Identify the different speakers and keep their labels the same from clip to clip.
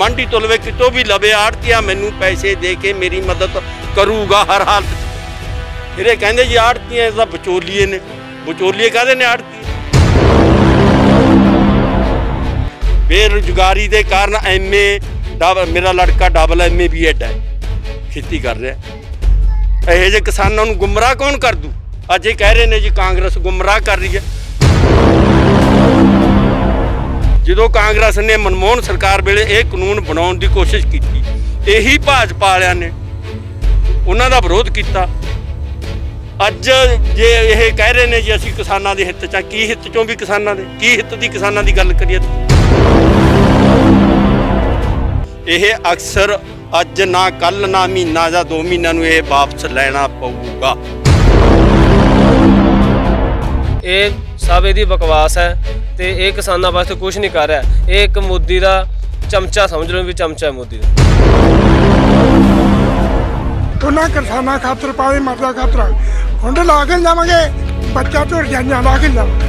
Speaker 1: मंडी तो लवे कितों भी लवे आड़तिया मैनू पैसे दे के मेरी मदद करूगा हर हालत। फिर ये कहते जी आड़तिया तो विचोलीए ने, विचोलीए कहते ने आड़ती। बेरोजगारी के कारण MA मेरा लड़का डबल MA B.Ed है, खेती कर रहा। यह जे किसानों को गुमराह कौन कर दू? अज ये कह रहे हैं जी कांग्रेस गुमराह कर रही है। जो कांग्रेस ने मनमोहन सरकार वेले ये कानून बनाने की कोशिश की, यही भाजपा वालियां ने उन्हां दा विरोध किया। अज जे ये कह रहे हैं जी असीं किसानां दे हित च, की हित चों भी किसानां दे की हित की किसानां दी गल करिए। यह अक्सर अज ना कल ना महीना या 2 महीनों नूं यह वापस लेना पऊगा।
Speaker 2: ये सब यदी बकवास है तो ये किसानों वास्ते कुछ नहीं कर रहा। ये एक मोदी का चमचा समझ लो, भी चमचा है मोदी का।
Speaker 3: उन्होंने किसानों खातर पानी मरदा खातर हुंड ला के जावे, बच्चा तो रजाइयां ला के जावे।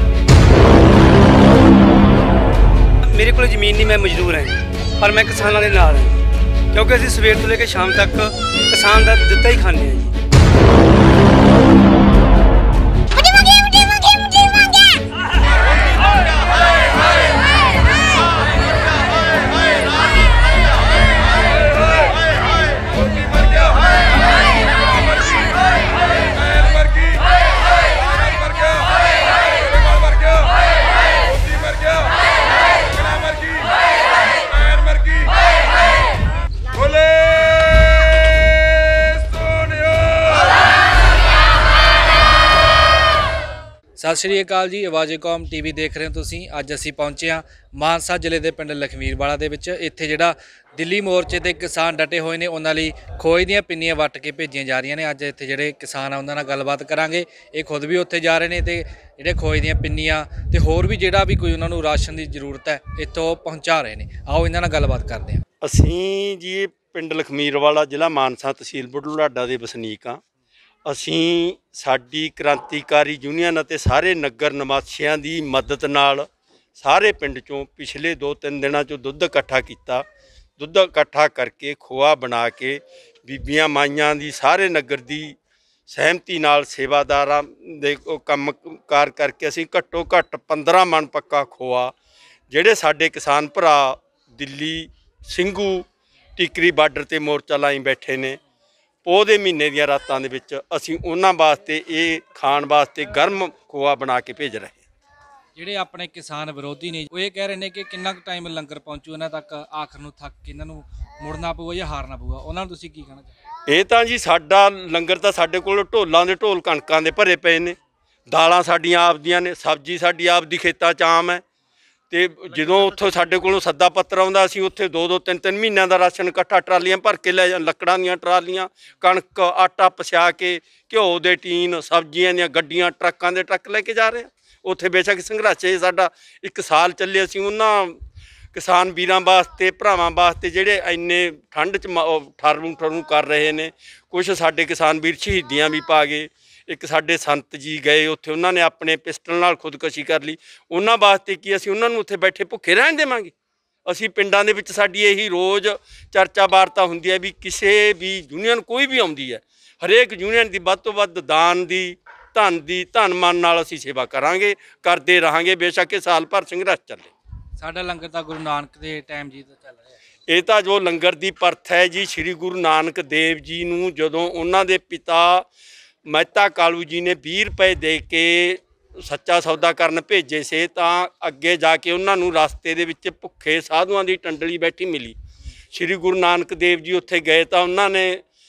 Speaker 4: मेरे को जमीन नहीं, मैं मजदूर हैं, पर मैं किसानों के नाल हां, क्योंकि असीं सवेर तो लेकर शाम तक किसान का दिता ही खाने हैं जी।
Speaker 5: सत श्री अकाल जी, आवाज़े कौम TV देख रहे हो तुसीं। अज असीं पहुंचे हाँ मानसा जिले के पिंड लखमीरवाला दे विच। इत्थे जिहड़ा दिल्ली मोर्चे ते किसान डटे हुए ने उन्हां लई खोए दीआं पिन्नियां वट के भेजियां जा रही ने। अज इत्थे जिहड़े किसान आ उन्हां नाल गलबात करांगे। ये खुद भी उत्थे जा रहे ने ते जिहड़े खोए दीआं पिन्नियां ते होर भी जिहड़ा भी कोई उन्हां नूं राशन की जरूरत है इत्थों पहुँचा रहे ने। आओ इन्हां नाल गलबात करदे हां।
Speaker 1: असीं जी पिंड लखमीरवाला जिला मानसा तहसील बुढलाढा दे वसनीक हाँ। असीं साडी क्रांतिकारी यूनियन ਅਤੇ सारे नगर निवासियों की मदद नाल सारे पिंड चों पिछले 2-3 दिनों चों दुੱਧ इकट्ठा किया। दुੱਧ इकट्ठा करके खोआ बना के बीबियां माइयां की सारे नगर की सहमति नाल सेवादारां दे काम कार करके असीं घट्टो घट्ट 15 मन पक्का खोआ जिहड़े साडे किसान भरा दिल्ली ਸਿੰਘੂ टिकरी बार्डर ते मोर्चा लाई बैठे ने। पोह दे महीने दी रातां दे विच असीं उन्हां वास्ते ये खाण वास्ते गर्म खोआ बना के भेज रहे।
Speaker 5: ਜਿਹੜੇ ਆਪਣੇ किसान विरोधी ने वो ये कह रहे हैं कि किन्ना टाइम लंगर पहुँचू इन्हां तक, आखिर ਨੂੰ थक के इन्हां ਨੂੰ मुड़ना पऊगा ਜਾਂ हारना पऊगा, ਉਹਨਾਂ ਨੂੰ ਤੁਸੀਂ ਕੀ ਕਹਿਣਾ ਚਾਹੁੰਦੇ?
Speaker 1: ਇਹ ਤਾਂ ਜੀ ਸਾਡਾ ਲੰਗਰ ਤਾਂ ਸਾਡੇ ਕੋਲ ਢੋਲਾਂ ਦੇ ਢੋਲ ਕਣਕਾਂ ਦੇ ਭਰੇ ਪਏ ਨੇ, ਦਾਲਾਂ ਸਾਡੀਆਂ ਆਪਦੀਆਂ ਨੇ, ਸਬਜ਼ੀ ਸਾਡੀ ਆਪਦੀ ਖੇਤਾਂ 'ਚ ਆਮ ਹੈ। ਤੇ ਜਦੋਂ ਉੱਥੋਂ ਸਾਡੇ ਕੋਲੋਂ ਸੱਦਾ ਪੱਤਰ ਆਉਂਦਾ ਅਸੀਂ ਉੱਥੇ 2-2 3-3 ਮਹੀਨਿਆਂ ਦਾ ਰਾਸ਼ਨ ਇਕੱਠਾ ਟਰਾਲੀਆਂ ਭਰ ਕੇ ਲੈ ਜਾਂ ਲੱਕੜਾਂ ਦੀਆਂ ਟਰਾਲੀਆਂ, ਕਣਕ ਆਟਾ ਪਛਾ ਕੇ, ਘਿਓ ਦੇ ਟੀਨ, ਸਬਜ਼ੀਆਂ ਦੀਆਂ ਗੱਡੀਆਂ, ਟਰੱਕਾਂ ਦੇ ਟਰੱਕ ਲੈ ਕੇ ਜਾ ਰਹੇ ਹਾਂ। ਉੱਥੇ ਬੇਸ਼ੱਕ ਸੰਘਰਸ਼ ਸਾਡਾ 1 ਸਾਲ ਚੱਲੇ। ਅਸੀਂ ਉਹਨਾਂ ਕਿਸਾਨ ਵੀਰਾਂ ਵਾਸਤੇ, ਭਰਾਵਾਂ ਵਾਸਤੇ ਜਿਹੜੇ ਇੰਨੇ ਠੰਡ 'ਚ ਠਰੂ ਕਰ ਰਹੇ ਨੇ। ਕੁਛ ਸਾਡੇ ਕਿਸਾਨ ਵੀਰ ਸ਼ਹੀਦੀਆਂ ਵੀ ਪਾ ਗਏ। एक साडे संत जी गए उत्थे, उन्होंने अपने पिस्टल नाल खुदकशी कर ली। उन्होंने वास्ते की असीं उन्होंने उत्थे बैठे भुखे रहन देवांगे? असीं पिंडां दे विच साडी यही रोज़ चर्चा वार्ता हुंदी है भी किसी भी यूनियन कोई भी आउंदी है, हरेक यूनियन की वध तो वध दान की धन मन नाल असीं सेवा करांगे, करते रहांगे, बेशक साल भर संघर्ष चले।
Speaker 5: साडा लंगर तां गुरु नानक दे टाइम जी दा चल रहा है।
Speaker 1: ये तो जो लंगर की परथ है जी, श्री गुरु नानक देव जी नूं जदों उन्हां दे पिता ਮਹਿਤਾ ਕਾਲੂ जी ने 20 रुपए दे के सच्चा सौदा करन भेजे से, तो अगे जाके उन्होंने रस्ते दे विच भुखे साधुआं की टंडली बैठी मिली। श्री गुरु नानक देव जी उत्थे गए तो उन्होंने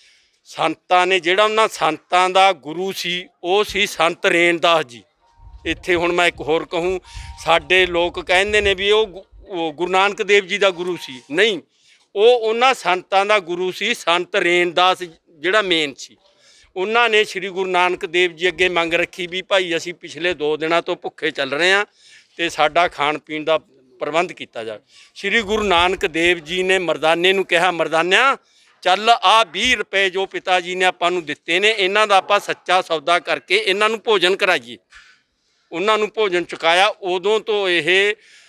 Speaker 1: संतां ने, जिहड़ा उन्हां संतां दा गुरु सी वो सी संत रैणदास जी। इत्थे हुण मैं एक होर कहूँ, साडे लोग कहंदे ने भी वो गुरु नानक देव जी दा गुरु सी, नहीं, वो उन्हां संतां दा गुरु सी संत रैणदास जिहड़ा मेन सी। उन्होंने श्री गुरु नानक देव जी अगे मंग रखी भी भाई असी पिछले 2 दिनों तो भुखे चल रहे हैं तो साडा खाण पीण का प्रबंध किया जाए। श्री गुरु नानक देव जी ने मरदाने नूं कहा, मरदानिया चल आ 20 रुपए जो पिता जी ने आपां नूं दित्ते ने, इन्हां दा आपां सच्चा सौदा करके इन्हां नूं भोजन कराइए। उन्हां नूं भोजन चुकाया। उदों तो यह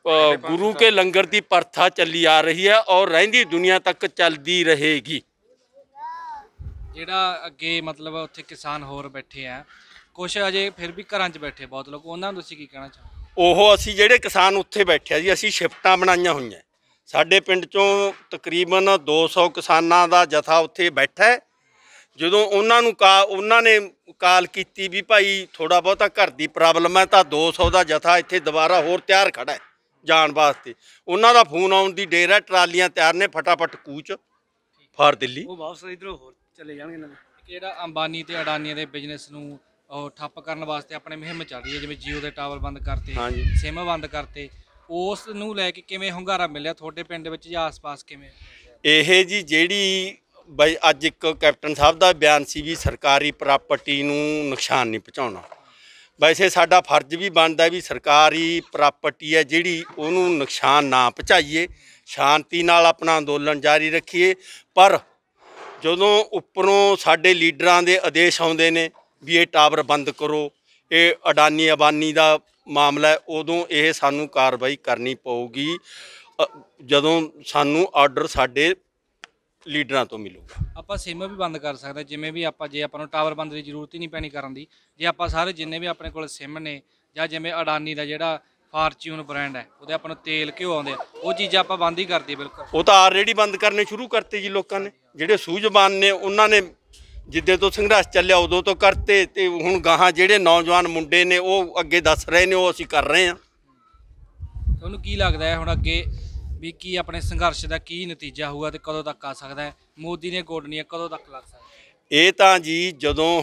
Speaker 1: गुरु के लंगर की प्रथा चली आ रही है और रहंदी दुनिया तक चलती रहेगी।
Speaker 5: ਜਿਹੜਾ ਅੱਗੇ ਮਤਲਬ ਉੱਥੇ ਕਿਸਾਨ ਹੋਰ ਬੈਠੇ ਆ ਕੁਛ ਅਜੇ ਫਿਰ ਵੀ ਘਰਾਂ 'ਚ ਬੈਠੇ ਬਹੁਤ ਲੋਕ, ਉਹਨਾਂ ਨੂੰ ਤੁਸੀਂ ਕੀ ਕਹਿਣਾ ਚਾਹੋਗੇ?
Speaker 1: ਉਹ ਅਸੀਂ ਜਿਹੜੇ ਕਿਸਾਨ ਉੱਥੇ ਬੈਠੇ ਆ ਜੀ, ਅਸੀਂ ਸ਼ਿਫਟਾਂ ਬਣਾਈਆਂ ਹੋਈਆਂ। ਸਾਡੇ ਪਿੰਡ ਚੋਂ ਤਕਰੀਬਨ 200 ਕਿਸਾਨਾਂ ਦਾ ਜਥਾ ਉੱਥੇ ਬੈਠਾ ਹੈ। ਜਦੋਂ ਉਹਨਾਂ ਨੂੰ ਉਹਨਾਂ ਨੇ ਕਾਲ ਕੀਤੀ ਵੀ ਭਾਈ ਥੋੜਾ ਬਹੁਤਾ ਘਰ ਦੀ ਪ੍ਰੋਬਲਮ ਹੈ, ਤਾਂ 200 ਦਾ ਜਥਾ ਇੱਥੇ ਦੁਬਾਰਾ ਹੋਰ ਤਿਆਰ ਖੜਾ ਹੈ ਜਾਣ ਵਾਸਤੇ। ਉਹਨਾਂ ਦਾ ਫੋਨ ਆਉਣ ਦੀ ਦੇਰ ਹੈ, ਟਰਾਲੀਆਂ ਤਿਆਰ ਨੇ, ਫਟਾਫਟ ਕੂਚ ਫਾਰ ਦਿੱਲੀ।
Speaker 4: ਉਹ ਵਾਪਸ ਇਧਰੋਂ ਹੋਰ ਚਲੇ ਜਾਣਗੇ ਇਹਨਾਂ ਦੇ।
Speaker 5: ਜਿਹੜਾ ਅੰਬਾਨੀ ਤੇ ਅਡਾਨੀਆਂ ਦੇ ਬਿਜ਼ਨਸ ਨੂੰ ਉਹ ਠੱਪ ਕਰਨ ਵਾਸਤੇ ਆਪਣੇ ਮੁਹਿੰਮ ਚੱਲ ਰਹੀ ਹੈ, ਜਿਵੇਂ ਜੀਓ ਦੇ ਟਾਵਰ ਬੰਦ ਕਰਤੇ,
Speaker 1: ਹਾਂਜੀ।
Speaker 5: ਸਿਮ ਬੰਦ ਕਰਤੇ, ਉਸ ਨੂੰ ਲੈ ਕੇ ਕਿਵੇਂ ਹੁੰਗਾਰਾ ਮਿਲਿਆ ਤੁਹਾਡੇ ਪਿੰਡ ਵਿੱਚ ਜਾਂ ਆਸ-ਪਾਸ ਕਿਵੇਂ?
Speaker 1: ਇਹ ਜੀ ਜਿਹੜੀ ਬਈ ਅੱਜ ਇੱਕ ਕੈਪਟਨ ਸਾਹਿਬ ਦਾ ਬਿਆਨ ਸੀ ਵੀ ਸਰਕਾਰੀ ਪ੍ਰਾਪਰਟੀ ਨੂੰ ਨੁਕਸਾਨ ਨਹੀਂ ਪਹੁੰਚਾਉਣਾ। ਵੈਸੇ ਸਾਡਾ ਫਰਜ਼ ਵੀ ਬਣਦਾ ਵੀ ਸਰਕਾਰੀ ਪ੍ਰਾਪਰਟੀ ਹੈ ਜਿਹੜੀ ਉਹਨੂੰ ਨੁਕਸਾਨ ਨਾ ਪਹੁੰਚਾਈਏ, ਸ਼ਾਂਤੀ ਨਾਲ ਆਪਣਾ ਅੰਦੋਲਨ ਜਾਰੀ ਰੱਖੀਏ। ਪਰ ਜਦੋਂ ਉੱਪਰੋਂ ਸਾਡੇ ਲੀਡਰਾਂ ਦੇ ਆਦੇਸ਼ ਆਉਂਦੇ ਨੇ ਵੀ ਇਹ ਟਾਵਰ ਬੰਦ ਕਰੋ, ਇਹ ਅਡਾਨੀ ਅਬਾਨੀ ਦਾ ਮਾਮਲਾ ਹੈ, ਉਦੋਂ ਇਹ ਸਾਨੂੰ ਕਾਰਵਾਈ ਕਰਨੀ ਪਊਗੀ ਜਦੋਂ ਸਾਨੂੰ ਆਰਡਰ ਸਾਡੇ ਲੀਡਰਾਂ ਤੋਂ ਮਿਲੂਗਾ।
Speaker 5: ਆਪਾਂ ਸਿਮ ਵੀ ਬੰਦ ਕਰ ਸਕਦੇ, ਜਿਵੇਂ ਵੀ ਆਪਾਂ ਜੇ ਆਪਾਂ ਨੂੰ ਟਾਵਰ ਬੰਦ ਦੀ ਜ਼ਰੂਰਤ ਹੀ ਨਹੀਂ ਪੈਣੀ ਕਰਨ ਦੀ, ਜੇ ਆਪਾਂ ਸਾਰੇ ਜਿੰਨੇ ਵੀ ਆਪਣੇ ਕੋਲ ਸਿਮ ਨੇ ਜਾਂ ਜਿਵੇਂ ਅਡਾਨੀ ਦਾ ਜਿਹੜਾ ਫਾਰਚੂਨ ਬ੍ਰਾਂਡ ਹੈ ਉਹਦੇ ਆਪਾਂ ਨੂੰ ਤੇਲ ਘਿਓ ਆਉਂਦੇ ਆ, ਉਹ ਚੀਜ਼ਾਂ ਆਪਾਂ ਬੰਦ ਹੀ ਕਰਦੀ ਬਿਲਕੁਲ।
Speaker 1: ਉਹ ਤਾਂ ਆਲਰੇਡੀ ਬੰਦ ਕਰਨੇ ਸ਼ੁਰੂ ਕਰਤੇ ਜੀ ਲੋਕਾਂ ਨੇ। ਜਿਹੜੇ ਸੂਝਵਾਨ ਨੇ ਉਹਨਾਂ ਨੇ ਜਿੱਦੇ ਤੋਂ ਸੰਘਰਸ਼ ਚੱਲਿਆ ਉਦੋਂ ਤੋਂ ਕਰਤੇ, ਤੇ ਹੁਣ ਗਾਹਾਂ ਜਿਹੜੇ ਨੌਜਵਾਨ ਮੁੰਡੇ ਨੇ ਉਹ ਅੱਗੇ ਦੱਸ ਰਹੇ ਨੇ, ਉਹ ਅਸੀਂ ਕਰ ਰਹੇ ਹਾਂ।
Speaker 5: ਤੁਹਾਨੂੰ ਕੀ ਲੱਗਦਾ ਹੈ ਹੁਣ ਅੱਗੇ ਵੀ ਕੀ ਆਪਣੇ ਸੰਘਰਸ਼ ਦਾ ਕੀ ਨਤੀਜਾ ਹੋਊਗਾ ਤੇ ਕਦੋਂ ਤੱਕ ਆ ਸਕਦਾ ਹੈ? ਮੋਦੀ ਨੇ ਗੋਡਨੀਆਂ ਕਦੋਂ ਤੱਕ ਲੱਗ ਸਕਦਾ?
Speaker 1: ਇਹ ਤਾਂ ਜੀ ਜਦੋਂ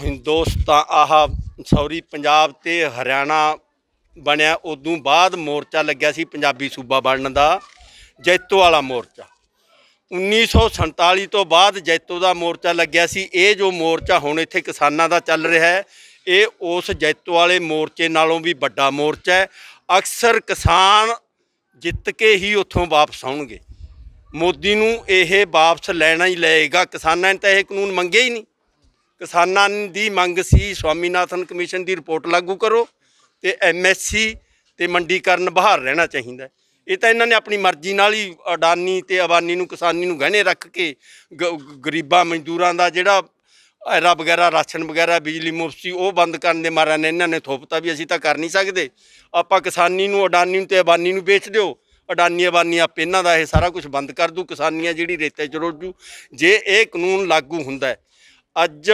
Speaker 1: ਪੰਜਾਬ ਤੇ ਹਰਿਆਣਾ ਬਣਿਆ ਉਦੋਂ ਬਾਅਦ ਮੋਰਚਾ ਲੱਗਿਆ ਸੀ ਪੰਜਾਬੀ ਸੂਬਾ ਬਣਨ ਦਾ, ਜੈਤੋ ਵਾਲਾ ਮੋਰਚਾ। 1947 ਤੋਂ ਬਾਅਦ ਜੈਤੋ ਦਾ ਮੋਰਚਾ ਲੱਗਿਆ ਸੀ। ਇਹ ਜੋ ਮੋਰਚਾ ਹੁਣ ਇੱਥੇ ਕਿਸਾਨਾਂ ਦਾ ਚੱਲ ਰਿਹਾ ਹੈ, ਇਹ ਉਸ ਜੈਤੋ ਵਾਲੇ ਮੋਰਚੇ ਨਾਲੋਂ ਵੀ ਵੱਡਾ ਮੋਰਚਾ ਹੈ। ਅਕਸਰ ਕਿਸਾਨ ਜਿੱਤ ਕੇ ਹੀ ਉੱਥੋਂ ਵਾਪਸ ਆਉਣਗੇ। ਮੋਦੀ ਨੂੰ ਇਹ ਵਾਪਸ ਲੈਣਾ ਹੀ ਲਏਗਾ। ਕਿਸਾਨਾਂ ਨੇ ਤਾਂ ਇਹ ਕਾਨੂੰਨ ਮੰਗੇ ਹੀ ਨਹੀਂ। ਕਿਸਾਨਾਂ ਦੀ ਮੰਗ ਸੀ ਸਵਾਮੀਨਾਥਨ ਕਮਿਸ਼ਨ ਦੀ ਰਿਪੋਰਟ ਲਾਗੂ ਕਰੋ ਤੇ MSC ਤੇ ਮੰਡੀਕਰਨ ਬਹਾਲ ਰਹਿਣਾ ਚਾਹੀਦਾ। ਇਹ ਤਾਂ ਇਹਨਾਂ ਨੇ ਆਪਣੀ ਮਰਜ਼ੀ ਨਾਲ ਹੀ ਅਡਾਨੀ ਤੇ ਅਬਾਨੀ ਨੂੰ, ਕਿਸਾਨੀ ਨੂੰ ਗਹਿਣੇ ਰੱਖ ਕੇ ਗਰੀਬਾਂ ਮਜ਼ਦੂਰਾਂ ਦਾ ਜਿਹੜਾ ਐਰਾ ਵਗੈਰਾ, ਰਾਸ਼ਨ ਵਗੈਰਾ, ਬਿਜਲੀ ਮੁਫਤ ਸੀ, ਉਹ ਬੰਦ ਕਰਨ ਦੇ ਮਾਰਿਆਂ ਨੇ ਇਹਨਾਂ ਨੇ ਥੋਪਤਾ ਵੀ ਅਸੀਂ ਤਾਂ ਕਰ ਨਹੀਂ ਸਕਦੇ। ਆਪਾਂ ਕਿਸਾਨੀ ਨੂੰ, ਅਡਾਨੀ ਨੂੰ ਤੇ ਅਬਾਨੀ ਨੂੰ ਵੇਚ ਦਿਓ, ਅਡਾਨੀ ਅਬਾਨੀ ਆਪੇ ਇਹਨਾਂ ਦਾ ਇਹ ਸਾਰਾ ਕੁਝ ਬੰਦ ਕਰ ਦੂ, ਕਿਸਾਨੀਆਂ ਜਿਹੜੀ ਰੇਤੇ 'ਚ ਰੁੜ ਜੂ। ਜੇ ਇਹ ਕਾਨੂੰਨ ਲਾਗੂ ਹੁੰਦਾ ਹੈ, ਅੱਜ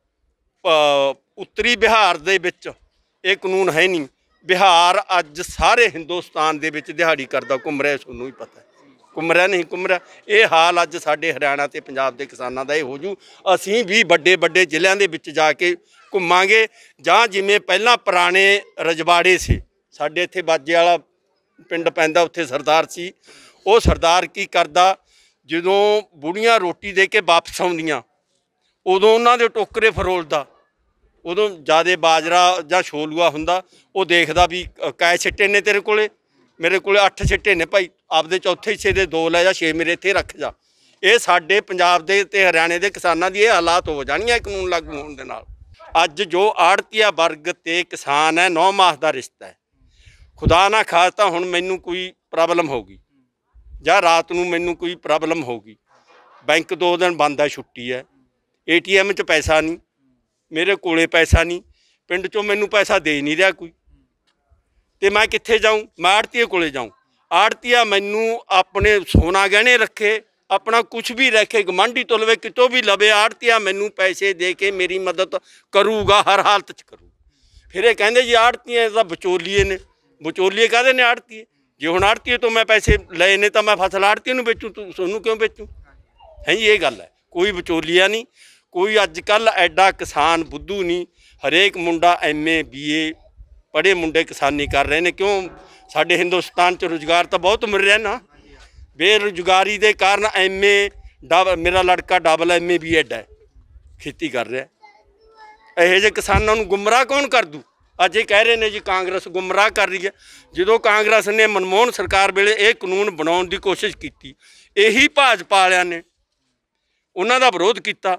Speaker 1: ਉੱਤਰੀ ਬਿਹਾਰ ਦੇ ਵਿੱਚ ਇਹ ਕਾਨੂੰਨ ਹੈ ਨਹੀਂ। ਬਿਹਾਰ ਅੱਜ ਸਾਰੇ ਹਿੰਦੁਸਤਾਨ ਦੇ ਵਿੱਚ ਦਿਹਾੜੀ ਕਰਦਾ ਘੁੰਮ ਰਿਹਾ, ਤੁਹਾਨੂੰ ਵੀ ਪਤਾ ਹੈ। ਘੁੰਮ ਰਿਹਾ ਨਹੀਂ ਘੁੰਮ ਰਿਹਾ, ਇਹ ਹਾਲ ਅੱਜ ਸਾਡੇ ਹਰਿਆਣਾ ਤੇ ਪੰਜਾਬ ਦੇ ਕਿਸਾਨਾਂ ਦਾ ਇਹ ਹੋ ਜੂ। ਅਸੀਂ ਵੀ ਵੱਡੇ ਵੱਡੇ ਜ਼ਿਲ੍ਹਿਆਂ ਦੇ ਵਿੱਚ ਜਾ ਕੇ ਘੁੰਮਾਂਗੇ, ਜਾਂ ਜਿਵੇਂ ਪਹਿਲਾਂ ਪੁਰਾਣੇ ਰਜਵਾੜੇ ਸੀ, ਸਾਡੇ ਇੱਥੇ ਬਾਜੇ ਵਾਲਾ ਪਿੰਡ ਪੈਂਦਾ, ਉੱਥੇ ਸਰਦਾਰ ਸੀ। ਉਹ ਸਰਦਾਰ ਕੀ ਕਰਦਾ, ਜਦੋਂ ਬੁੜੀਆਂ ਰੋਟੀ ਦੇ ਕੇ ਵਾਪਸ ਆਉਂਦੀਆਂ ਉਦੋਂ ਉਹਨਾਂ ਦੇ ਟੋਕਰੇ ਫਰੋਲਦਾ। ਉਦੋਂ ਜ਼ਿਆਦਾ ਬਾਜਰਾ ਜਾਂ ਛੋਲੂਆ ਹੁੰਦਾ, ਉਹ ਦੇਖਦਾ ਵੀ ਕੈ ਛਿੱਟੇ ਨੇ ਤੇਰੇ ਕੋਲੇ? ਮੇਰੇ ਕੋਲੇ 8 ਛਿੱਟੇ ਨੇ ਭਾਈ, ਆਪਦੇ ਚੌਥੇ ਹਿੱਸੇ ਦੇ 2 ਲੈ ਜਾ, 6 ਮੇਰੇ ਇੱਥੇ ਰੱਖ ਜਾ। ਇਹ ਸਾਡੇ ਪੰਜਾਬ ਦੇ ਤੇ ਹਰਿਆਣੇ ਦੇ ਕਿਸਾਨਾਂ ਦੀ ਇਹ ਹਾਲਾਤ ਹੋ ਜਾਣੀਆਂ ਕਾਨੂੰਨ ਲਾਗੂ ਹੋਣ ਦੇ ਨਾਲ। ਅੱਜ ਜੋ ਆੜਤੀਆ ਵਰਗ ਤੇ ਕਿਸਾਨ ਹੈ, 9 ਮਾਸ ਦਾ ਰਿਸ਼ਤਾ ਹੈ। ਖੁਦਾ ਨਾ ਖਾਸਤਾ ਹੁਣ ਮੈਨੂੰ ਕੋਈ ਪ੍ਰੋਬਲਮ ਹੋ ਗਈ ਜਾਂ ਰਾਤ ਨੂੰ ਮੈਨੂੰ ਕੋਈ ਪ੍ਰੋਬਲਮ ਹੋ ਗਈ, ਬੈਂਕ 2 ਦਿਨ ਬੰਦ ਹੈ, ਛੁੱਟੀ ਹੈ, ATM 'ਚ ਪੈਸਾ ਨਹੀਂ, ਮੇਰੇ ਕੋਲੇ ਪੈਸਾ ਨਹੀਂ, ਪਿੰਡ 'ਚੋਂ ਮੈਨੂੰ ਪੈਸਾ ਦੇ ਨਹੀਂ ਰਿਹਾ ਕੋਈ, ਤੇ ਮੈਂ ਕਿੱਥੇ ਜਾਊਂ? ਮੈਂ ਆੜਤੀਏ ਕੋਲੇ ਜਾਊਂ। ਆੜਤੀਆ ਮੈਨੂੰ ਆਪਣੇ ਸੋਨਾ ਗਹਿਣੇ ਰੱਖੇ, ਆਪਣਾ ਕੁਝ ਵੀ ਰੱਖੇ, ਗਮਾਂਡੀ ਤੋਂ ਲਵੇ, ਕਿਤੋਂ ਵੀ ਲਵੇ, ਆੜਤੀਆ ਮੈਨੂੰ ਪੈਸੇ ਦੇ ਕੇ ਮੇਰੀ ਮਦਦ ਕਰੂਗਾ, ਹਰ ਹਾਲਤ 'ਚ ਕਰੂ। ਫਿਰ ਇਹ ਕਹਿੰਦੇ ਜੀ ਆੜਤੀਏ ਤਾਂ ਵਿਚੋਲੀਏ ਨੇ। ਵਿਚੋਲੀਏ ਕਾਹਦੇ ਨੇ? ਆੜਤੀਏ। ਜੇ ਹੁਣ ਆੜਤੀਏ ਤੋਂ ਮੈਂ ਪੈਸੇ ਲਏ ਨੇ ਤਾਂ ਮੈਂ ਫਸਲ ਆੜਤੀਏ ਨੂੰ ਵੇਚੂ, ਤੁਹਾਨੂੰ ਕਿਉਂ ਵੇਚੂ? ਹੈ ਜੀ, ਇਹ ਗੱਲ ਹੈ। ਕੋਈ ਵਿਚੋਲੀਆ ਨਹੀਂ, ਕੋਈ ਅੱਜ ਕੱਲ੍ਹ ਐਡਾ ਕਿਸਾਨ ਬੁੱਧੂ ਨਹੀਂ। ਹਰੇਕ ਮੁੰਡਾ MA BA ਪੜ੍ਹੇ ਮੁੰਡੇ ਕਿਸਾਨੀ ਕਰ ਰਹੇ ਨੇ। ਕਿਉਂ? ਸਾਡੇ ਹਿੰਦੁਸਤਾਨ 'ਚ ਰੁਜ਼ਗਾਰ ਤਾਂ ਬਹੁਤ ਮਿਲ ਰਿਹਾ ਨਾ। ਬੇਰੁਜ਼ਗਾਰੀ ਦੇ ਕਾਰਨ ਮੇਰਾ ਲੜਕਾ ਡਬਲ MA BEd ਹੈ, ਖੇਤੀ ਕਰ ਰਿਹਾ। ਇਹੋ ਜਿਹੇ ਕਿਸਾਨਾਂ ਨੂੰ ਗੁੰਮਰਾਹ ਕੌਣ ਕਰ ਦੂ? ਅੱਜ ਇਹ ਕਹਿ ਰਹੇ ਨੇ ਜੀ ਕਾਂਗਰਸ ਗੁੰਮਰਾਹ ਕਰ ਰਹੀ ਹੈ। ਜਦੋਂ ਕਾਂਗਰਸ ਨੇ ਮਨਮੋਹਨ ਸਰਕਾਰ ਵੇਲੇ ਇਹ ਕਾਨੂੰਨ ਬਣਾਉਣ ਦੀ ਕੋਸ਼ਿਸ਼ ਕੀਤੀ, ਇਹੀ ਭਾਜਪਾ ਵਾਲਿਆਂ ਨੇ ਉਹਨਾਂ ਦਾ ਵਿਰੋਧ ਕੀਤਾ।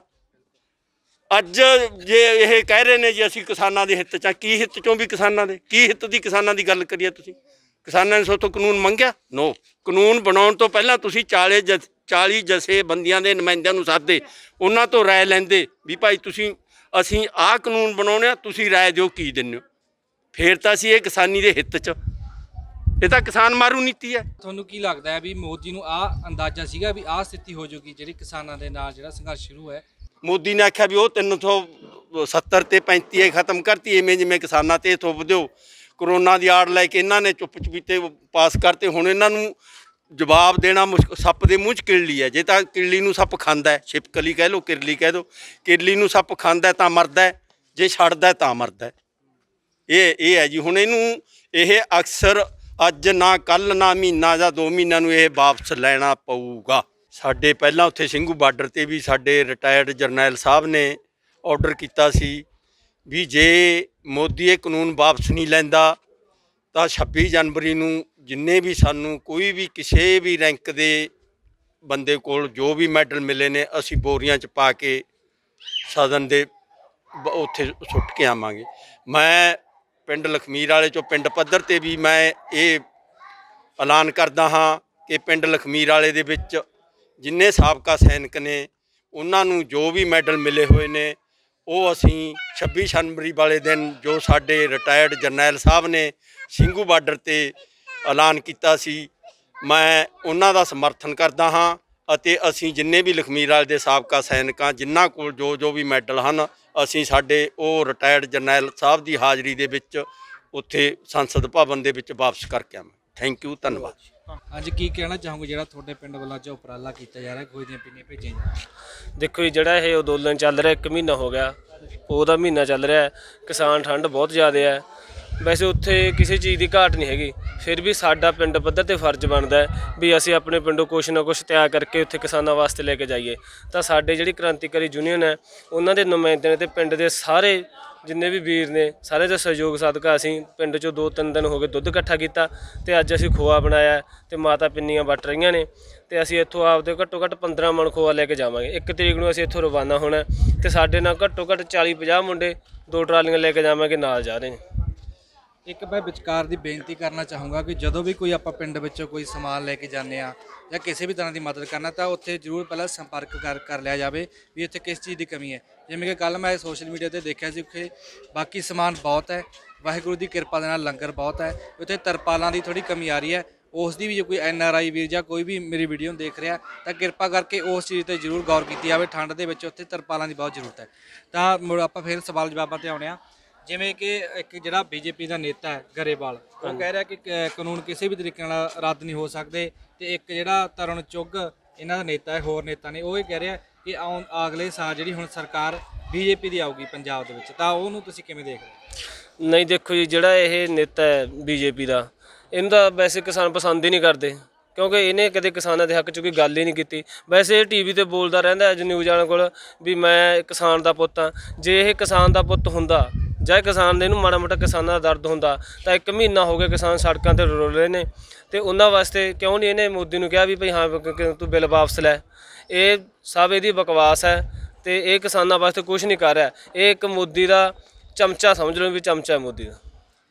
Speaker 1: ਅੱਜ ਜੇ ਇਹ ਕਹਿ ਰਹੇ ਨੇ ਜੀ ਅਸੀਂ ਕਿਸਾਨਾਂ ਦੇ ਹਿੱਤ 'ਚ, ਕੀ ਹਿੱਤ 'ਚੋਂ ਵੀ ਕਿਸਾਨਾਂ ਦੇ, ਕੀ ਹਿੱਤ ਦੀ ਕਿਸਾਨਾਂ ਦੀ ਗੱਲ ਕਰੀਏ? ਤੁਸੀਂ ਕਿਸਾਨਾਂ ਨੇ ਸੋਥੋਂ ਕਾਨੂੰਨ ਮੰਗਿਆ? ਨੋ। ਕਾਨੂੰਨ ਬਣਾਉਣ ਤੋਂ ਪਹਿਲਾਂ ਤੁਸੀਂ 40 ਜਥੇਬੰਦੀਆਂ ਦੇ ਨੁਮਾਇੰਦਿਆਂ ਨੂੰ ਸਾਧਦੇ, ਉਹਨਾਂ ਤੋਂ ਰਾਏ ਲੈਂਦੇ ਵੀ ਭਾਈ ਅਸੀਂ ਆਹ ਕਾਨੂੰਨ ਬਣਾਉਣੇ ਆ, ਤੁਸੀਂ ਰਾਏ ਦਿਓ ਕੀ ਦਿੰਦੇ ਹੋ, ਫੇਰ ਤਾਂ ਅਸੀਂ ਇਹ ਕਿਸਾਨੀ ਦੇ ਹਿੱਤ 'ਚ। ਇਹ ਤਾਂ ਕਿਸਾਨ ਮਾਰੂ ਨੀਤੀ ਹੈ।
Speaker 5: ਤੁਹਾਨੂੰ ਕੀ ਲੱਗਦਾ ਹੈ ਵੀ ਮੋਦੀ ਨੂੰ ਆਹ ਅੰਦਾਜ਼ਾ ਸੀਗਾ ਵੀ ਆਹ ਸਥਿਤੀ ਹੋ ਜਾਊਗੀ ਜਿਹੜੀ ਕਿਸਾਨਾਂ ਦੇ ਨਾਲ ਜਿਹੜਾ ਸੰਘਰਸ਼ ਸ਼ੁਰੂ ਹੈ?
Speaker 1: ਮੋਦੀ ਨੇ ਆਖਿਆ ਵੀ ਉਹ 370 ਤੇ 35 ਖਤਮ ਕਰਤੀ, ਇਵੇਂ ਜਿਵੇਂ ਕਿਸਾਨਾਂ ਤੇ ਥੋਪ ਦਿਓ। ਕਰੋਨਾ ਦੀ ਆੜ ਲੈ ਕੇ ਇਹਨਾਂ ਨੇ ਚੁੱਪ ਚਪੀਤੇ ਪਾਸ ਕਰਤੇ। ਹੁਣ ਇਹਨਾਂ ਨੂੰ ਜਵਾਬ ਦੇਣਾ ਸੱਪ ਦੇ ਮੂੰਹ 'ਚ ਕਿਰਲੀ ਹੈ। ਜੇ ਤਾਂ ਕਿਰਲੀ ਨੂੰ ਸੱਪ ਖਾਂਦਾ, ਛਿਪਕਲੀ ਕਹਿ ਲਓ, ਕਿਰਲੀ ਕਹਿ ਦਿਓ, ਕਿਰਲੀ ਨੂੰ ਸੱਪ ਖਾਂਦਾ ਤਾਂ ਮਰਦਾ, ਜੇ ਛੱਡਦਾ ਤਾਂ ਮਰਦਾ। ਇਹ ਹੈ ਜੀ। ਹੁਣ ਇਹਨੂੰ ਇਹ ਅਕਸਰ ਅੱਜ ਨਾ ਕੱਲ੍ਹ ਨਾ ਮਹੀਨਾ ਜਾਂ 2 ਮਹੀਨਿਆਂ ਨੂੰ ਇਹ ਵਾਪਸ ਲੈਣਾ ਪਊਗਾ। ਸਾਡੇ ਪਹਿਲਾਂ ਉੱਥੇ ਸਿੰਘੂ ਬਾਰਡਰ 'ਤੇ ਵੀ ਸਾਡੇ ਰਿਟਾਇਰਡ ਜਰਨੈਲ ਸਾਹਿਬ ਨੇ ਆਰਡਰ ਕੀਤਾ ਸੀ ਵੀ ਜੇ ਮੋਦੀ ਇਹ ਕਾਨੂੰਨ ਵਾਪਸ ਨਹੀਂ ਲੈਂਦਾ ਤਾਂ 26 ਜਨਵਰੀ ਨੂੰ ਜਿੰਨੇ ਵੀ ਸਾਨੂੰ ਕੋਈ ਵੀ ਕਿਸੇ ਵੀ ਰੈਂਕ ਦੇ ਬੰਦੇ ਕੋਲ ਜੋ ਵੀ ਮੈਡਲ ਮਿਲੇ ਨੇ, ਅਸੀਂ ਬੋਰੀਆਂ 'ਚ ਪਾ ਕੇ ਸਦਨ ਦੇ ਉੱਥੇ ਸੁੱਟ ਕੇ ਆਵਾਂਗੇ। ਮੈਂ ਪਿੰਡ ਲਖਮੀਰ ਵਾਲੇ 'ਚੋਂ ਪਿੰਡ ਪੱਧਰ 'ਤੇ ਵੀ ਮੈਂ ਇਹ ਐਲਾਨ ਕਰਦਾ ਹਾਂ ਕਿ ਪਿੰਡ ਲਖਮੀਰ ਵਾਲੇ ਦੇ ਵਿੱਚ ਜਿੰਨੇ ਸਾਬਕਾ ਸੈਨਿਕ ਨੇ ਉਹਨਾਂ ਨੂੰ ਜੋ ਵੀ ਮੈਡਲ ਮਿਲੇ ਹੋਏ ਨੇ ਉਹ ਅਸੀਂ 26 ਜਨਵਰੀ ਵਾਲੇ ਦਿਨ ਜੋ ਸਾਡੇ ਰਿਟਾਇਰਡ ਜਰਨੈਲ ਸਾਹਿਬ ਨੇ ਸਿੰਘੂ ਬਾਰਡਰ 'ਤੇ ਐਲਾਨ ਕੀਤਾ ਸੀ, ਮੈਂ ਉਹਨਾਂ ਦਾ ਸਮਰਥਨ ਕਰਦਾ ਹਾਂ। ਅਤੇ ਅਸੀਂ ਜਿੰਨੇ ਵੀ ਲਖਮੀਰ ਵਾਲੇ ਦੇ ਸਾਬਕਾ ਸੈਨਿਕਾਂ ਜਿਨ੍ਹਾਂ ਕੋਲ ਜੋ ਵੀ ਮੈਡਲ ਹਨ, ਅਸੀਂ ਸਾਡੇ ਉਹ ਰਿਟਾਇਰਡ ਜਰਨੈਲ ਸਾਹਿਬ ਦੀ ਹਾਜ਼ਰੀ ਦੇ ਵਿੱਚ ਉੱਥੇ ਸੰਸਦ ਭਵਨ ਦੇ ਵਿੱਚ ਵਾਪਸ ਕਰਕੇ ਆਵਾਂ। ਥੈਂਕ ਯੂ, ਧੰਨਵਾਦ।
Speaker 5: ਅੱਜ ਕੀ ਕਹਿਣਾ ਚਾਹੋਗੇ ਜਿਹੜਾ ਤੁਹਾਡੇ ਪਿੰਡ ਵੱਲੋਂ ਅੱਜ ਉਪਰਾਲਾ ਕੀਤਾ ਜਾ ਰਿਹਾ, ਖੋਏ ਦੀਆਂ ਪਿੰਨੀਆਂ ਭੇਜੀਆਂ ਜਾ ਰਹੀਆਂ?
Speaker 2: ਦੇਖੋ ਜੀ, ਜਿਹੜਾ ਇਹ ਅੰਦੋਲਨ ਚੱਲ ਰਿਹਾ 1 ਮਹੀਨਾ ਹੋ ਗਿਆ, ਉਹਦਾ ਮਹੀਨਾ ਚੱਲ ਰਿਹਾ। ਕਿਸਾਨ ਠੰਡ ਬਹੁਤ ਜ਼ਿਆਦਾ ਹੈ। ਵੈਸੇ ਉੱਥੇ ਕਿਸੇ ਚੀਜ਼ ਦੀ ਘਾਟ ਨਹੀਂ ਹੈਗੀ, ਫਿਰ ਵੀ ਸਾਡਾ ਪਿੰਡ ਪੱਧਰ 'ਤੇ ਫਰਜ਼ ਬਣਦਾ ਵੀ ਅਸੀਂ ਆਪਣੇ ਪਿੰਡੋਂ ਕੁਛ ਨਾ ਕੁਛ ਤਿਆਰ ਕਰਕੇ ਉੱਥੇ ਕਿਸਾਨਾਂ ਵਾਸਤੇ ਲੈ ਕੇ ਜਾਈਏ। ਤਾਂ ਸਾਡੇ ਜਿਹੜੀ ਕ੍ਰਾਂਤੀਕਾਰੀ ਯੂਨੀਅਨ ਹੈ ਉਹਨਾਂ ਦੇ ਨੁਮਾਇੰਦੇ ਨੇ ਅਤੇ ਪਿੰਡ ਦੇ ਸਾਰੇ ਜਿੰਨੇ ਵੀ ਵੀਰ ਨੇ ਸਾਰੇ ਦਾ ਸਹਿਯੋਗ ਸਦਕਾ ਅਸੀਂ ਪਿੰਡ 'ਚੋਂ 2-3 ਦਿਨ ਹੋ ਗਏ ਦੁੱਧ ਇਕੱਠਾ ਕੀਤਾ ਅਤੇ ਅੱਜ ਅਸੀਂ ਖੋਆ ਬਣਾਇਆ ਅਤੇ ਮਾਤਾ ਪਿੰਨੀਆਂ ਵੱਟ ਰਹੀਆਂ ਨੇ ਅਤੇ ਅਸੀਂ ਇੱਥੋਂ ਆਪਦੇ ਘੱਟੋ ਘੱਟ 15 ਮਣ ਖੋਆ ਲੈ ਕੇ ਜਾਵਾਂਗੇ। 1 ਤਰੀਕ ਨੂੰ ਅਸੀਂ ਇੱਥੋਂ ਰਵਾਨਾ ਹੋਣਾ ਅਤੇ ਸਾਡੇ ਨਾਲ ਘੱਟੋ ਘੱਟ 40-50 ਮੁੰਡੇ 2 ਟਰਾਲੀਆਂ ਲੈ ਕੇ ਜਾਵਾਂਗੇ, ਨਾਲ ਜਾ ਰਹੇ ਨੇ।
Speaker 5: ਇੱਕ ਮੈਂ ਵਿਚਕਾਰ ਦੀ ਬੇਨਤੀ ਕਰਨਾ ਚਾਹੂੰਗਾ ਕਿ ਜਦੋਂ ਵੀ ਕੋਈ ਆਪਾਂ ਪਿੰਡ ਵਿੱਚੋਂ ਕੋਈ ਸਮਾਨ ਲੈ ਕੇ ਜਾਂਦੇ ਆ ਜਾਂ ਕਿਸੇ ਵੀ ਤਰ੍ਹਾਂ ਦੀ ਮਦਦ ਕਰਨਾ ਤਾਂ ਉੱਥੇ ਜ਼ਰੂਰ ਪਹਿਲਾਂ ਸੰਪਰਕ ਕਰ ਲਿਆ ਜਾਵੇ ਵੀ ਇੱਥੇ ਕਿਸ ਚੀਜ਼ ਦੀ ਕਮੀ ਹੈ। ਜਿਵੇਂ ਕਿ ਕੱਲ੍ਹ ਮੈਂ ਸੋਸ਼ਲ ਮੀਡੀਆ 'ਤੇ ਦੇਖਿਆ ਸੀ ਉੱਥੇ ਬਾਕੀ ਸਮਾਨ ਬਹੁਤ ਹੈ, ਵਾਹਿਗੁਰੂ ਦੀ ਕਿਰਪਾ ਦੇ ਨਾਲ ਲੰਗਰ ਬਹੁਤ ਹੈ, ਉੱਥੇ ਤਰਪਾਲਾਂ ਦੀ ਥੋੜ੍ਹੀ ਕਮੀ ਆ ਰਹੀ ਹੈ। ਉਸ ਦੀ ਵੀ ਜੇ ਕੋਈ NRI ਵੀਰ ਜਾਂ ਕੋਈ ਵੀ ਮੇਰੀ ਵੀਡੀਓ ਨੂੰ ਦੇਖ ਰਿਹਾ ਤਾਂ ਕਿਰਪਾ ਕਰਕੇ ਉਸ ਚੀਜ਼ 'ਤੇ ਜ਼ਰੂਰ ਗੌਰ ਕੀਤੀ ਜਾਵੇ। ਠੰਡ ਦੇ ਵਿੱਚ ਉੱਥੇ ਤਰਪਾਲਾਂ ਦੀ ਬਹੁਤ ਜ਼ਰੂਰਤ ਹੈ। ਤਾਂ ਮੁੜ ਆਪਾਂ ਫਿਰ ਸਵਾਲ ਜਵਾਬਾਂ 'ਤੇ ਆਉਂਦੇ ਹਾਂ। ਜਿਵੇਂ ਕਿ ਇੱਕ ਜਿਹੜਾ BJP ਦਾ ਨੇਤਾ ਹੈ ਗਰੇਵਾਲ, ਉਹ ਕਹਿ ਰਿਹਾ ਕਿ ਕਾਨੂੰਨ ਕਿਸੇ ਵੀ ਤਰੀਕੇ ਨਾਲ ਰੱਦ ਨਹੀਂ ਹੋ ਸਕਦੇ, ਅਤੇ ਇੱਕ ਜਿਹੜਾ ਤਰੁਣ ਚੁੱਘ ਇਹਨਾਂ ਦਾ ਨੇਤਾ ਹੈ, ਹੋਰ ਨੇਤਾ ਨੇ, ਉਹ ਇਹ ਕਹਿ ਰਿਹਾ ਕਿ ਅਗਲੇ ਸਾਲ ਜਿਹੜੀ ਹੁਣ ਸਰਕਾਰ BJP ਦੀ ਆਊਗੀ ਪੰਜਾਬ ਦੇ ਵਿੱਚ, ਤਾਂ ਉਹਨੂੰ ਤੁਸੀਂ ਕਿਵੇਂ ਦੇਖਦੇ ਹੋ?
Speaker 2: ਨਹੀਂ ਦੇਖੋ ਜੀ, ਜਿਹੜਾ ਇਹ ਨੇਤਾ ਹੈ BJP ਦਾ, ਇਹਨੂੰ ਤਾਂ ਵੈਸੇ ਕਿਸਾਨ ਪਸੰਦ ਹੀ ਨਹੀਂ ਕਰਦੇ, ਕਿਉਂਕਿ ਇਹਨੇ ਕਦੇ ਕਿਸਾਨਾਂ ਦੇ ਹੱਕ 'ਚ ਕੋਈ ਗੱਲ ਹੀ ਨਹੀਂ ਕੀਤੀ। ਵੈਸੇ ਇਹ TV 'ਤੇ ਬੋਲਦਾ ਰਹਿੰਦਾ ਅੱਜ ਨਿਊਜ਼ ਵਾਲਿਆਂ ਕੋਲ ਵੀ ਮੈਂ ਕਿਸਾਨ ਦਾ ਪੁੱਤ ਹਾਂ। ਜੇ ਇਹ ਕਿਸਾਨ ਦਾ ਪੁੱਤ ਹੁੰਦਾ ਜਾਂ ਕਿਸਾਨ ਦੇ ਇਹਨੂੰ ਮਾੜਾ ਮੋਟਾ ਕਿਸਾਨਾਂ ਦਾ ਦਰਦ ਹੁੰਦਾ ਤਾਂ 1 ਮਹੀਨਾ ਹੋ ਗਿਆ ਕਿਸਾਨ ਸੜਕਾਂ 'ਤੇ ਰੁਲ ਰਹੇ ਨੇ, ਅਤੇ ਉਹਨਾਂ ਵਾਸਤੇ ਕਿਉਂ ਨਹੀਂ ਇਹਨੇ ਮੋਦੀ ਨੂੰ ਕਿਹਾ ਵੀ ਭਈ ਹਾਂ ਤੂੰ ਬਿੱਲ ਵਾਪਸ ਲੈ। ਇਹ ਸਭ ਇਹਦੀ ਬਕਵਾਸ ਹੈ ਅਤੇ ਇਹ ਕਿਸਾਨਾਂ ਵਾਸਤੇ ਕੁਛ ਨਹੀਂ ਕਰ ਰਿਹਾ। ਇਹ ਇੱਕ ਮੋਦੀ ਦਾ ਚਮਚਾ ਸਮਝ ਲਓ ਵੀ ਚਮਚਾ ਮੋਦੀ ਦਾ।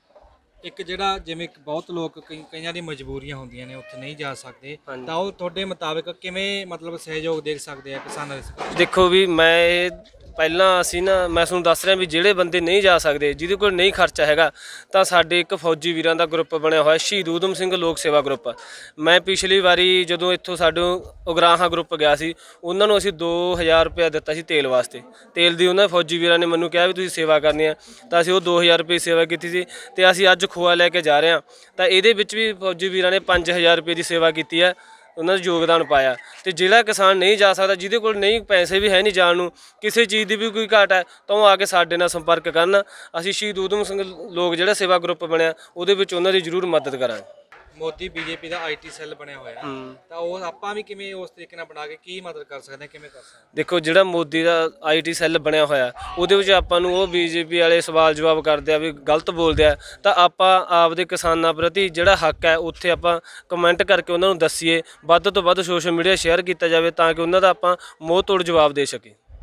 Speaker 5: ਇੱਕ ਜਿਹੜਾ ਜਿਵੇਂ ਬਹੁਤ ਲੋਕ ਕਈਆਂ ਦੀ ਮਜਬੂਰੀਆਂ ਹੁੰਦੀਆਂ ਨੇ ਉੱਥੇ ਨਹੀਂ ਜਾ ਸਕਦੇ, ਤਾਂ ਉਹ ਤੁਹਾਡੇ ਮੁਤਾਬਿਕ ਕਿਵੇਂ ਮਤਲਬ ਸਹਿਯੋਗ ਦੇ ਸਕਦੇ ਆ ਕਿਸਾਨਾਂ ਦੇ?
Speaker 2: ਦੇਖੋ ਵੀ ਮੈਂ ਪਹਿਲਾਂ ਅਸੀਂ ਮੈਂ ਤੁਹਾਨੂੰ ਦੱਸ ਰਿਹਾ ਵੀ ਜਿਹੜੇ ਬੰਦੇ ਨਹੀਂ ਜਾ ਸਕਦੇ, ਜਿਹਦੇ ਕੋਲ ਨਹੀਂ ਖਰਚਾ ਹੈਗਾ, ਤਾਂ ਸਾਡੇ ਇੱਕ ਫੌਜੀ ਵੀਰਾਂ ਦਾ ਗਰੁੱਪ ਬਣਿਆ ਹੋਇਆ ਸ਼ਹੀਦ ਊਧਮ ਸਿੰਘ ਲੋਕ ਸੇਵਾ ਗਰੁੱਪ। ਮੈਂ ਪਿਛਲੀ ਵਾਰੀ ਜਦੋਂ ਇੱਥੋਂ ਸਾਡੇ ਉਗਰਾਹਾਂ ਗਰੁੱਪ ਗਿਆ ਸੀ, ਉਹਨਾਂ ਨੂੰ ਅਸੀਂ 2000 ਰੁਪਇਆ ਦਿੱਤਾ ਸੀ ਤੇਲ ਵਾਸਤੇ। ਤੇਲ ਦੀ ਉਹਨਾਂ ਫੌਜੀ ਵੀਰਾਂ ਨੇ ਮੈਨੂੰ ਕਿਹਾ ਵੀ ਤੁਸੀਂ ਸੇਵਾ ਕਰਨੀ ਹੈ, ਤਾਂ ਅਸੀਂ ਉਹ 2000 ਰੁਪਏ ਸੇਵਾ ਕੀਤੀ ਸੀ। ਅਤੇ ਅਸੀਂ ਅੱਜ ਖੋਆ ਲੈ ਕੇ ਜਾ ਰਹੇ ਹਾਂ, ਤਾਂ ਇਹਦੇ ਵਿੱਚ ਵੀ ਫੌਜੀ ਵੀਰਾਂ ਨੇ 5000 ਰੁਪਏ ਦੀ ਸੇਵਾ ਕੀਤੀ ਹੈ, ਉਹਨਾਂ ਦਾ ਯੋਗਦਾਨ ਪਾਇਆ। ਅਤੇ ਜਿਹੜਾ ਕਿਸਾਨ ਨਹੀਂ ਜਾ ਸਕਦਾ, ਜਿਹਦੇ ਕੋਲ ਨਹੀਂ ਪੈਸੇ ਵੀ ਹੈ ਨਹੀਂ ਜਾਣ ਨੂੰ, ਕਿਸੇ ਚੀਜ਼ ਦੀ ਵੀ ਕੋਈ ਘਾਟ ਹੈ, ਤਾਂ ਉਹ ਆ ਕੇ ਸਾਡੇ ਨਾਲ ਸੰਪਰਕ ਕਰਨ। ਅਸੀਂ ਸ਼ਹੀਦ ਊਧਮ ਸਿੰਘ ਲੋਕ ਜਿਹੜਾ ਸੇਵਾ ਗਰੁੱਪ ਬਣਿਆ ਉਹਦੇ ਵਿੱਚ ਉਹਨਾਂ ਦੀ ਜ਼ਰੂਰ ਮਦਦ ਕਰਾਂਗੇ।
Speaker 5: ਮੋਦੀ BJP ਦਾ IT ਸੈੱਲ ਬਣਿਆ ਹੋਇਆ, ਤਾਂ ਉਹ ਆਪਾਂ ਵੀ ਕਿਵੇਂ ਉਸ ਤਰੀਕੇ ਨਾਲ ਬਣਾ ਕੇ ਕੀ ਮਦਦ ਕਰ ਸਕਦੇ ਹਾਂ, ਕਿਵੇਂ ਕਰ ਸਕਦੇ?
Speaker 2: ਦੇਖੋ ਜਿਹੜਾ ਮੋਦੀ ਦਾ IT ਸੈੱਲ ਬਣਿਆ ਹੋਇਆ ਉਹਦੇ ਵਿੱਚ ਆਪਾਂ ਨੂੰ ਉਹ BJP ਵਾਲੇ ਸਵਾਲ ਜਵਾਬ ਕਰਦੇ ਆ ਵੀ ਗਲਤ ਬੋਲਦੇ ਆ, ਤਾਂ ਆਪਾਂ ਆਪਦੇ ਕਿਸਾਨਾਂ ਪ੍ਰਤੀ ਜਿਹੜਾ ਹੱਕ ਹੈ ਉੱਥੇ ਆਪਾਂ ਕਮੈਂਟ ਕਰਕੇ ਉਹਨਾਂ ਨੂੰ ਦੱਸੀਏ, ਵੱਧ ਤੋਂ ਵੱਧ ਸੋਸ਼ਲ ਮੀਡੀਆ ਸ਼ੇਅਰ ਕੀਤਾ ਜਾਵੇ ਤਾਂ ਕਿ ਉਹਨਾਂ ਦਾ ਆਪਾਂ ਮੂੰਹ ਤੋੜ ਜਵਾਬ ਦੇ ਸਕੀਏ।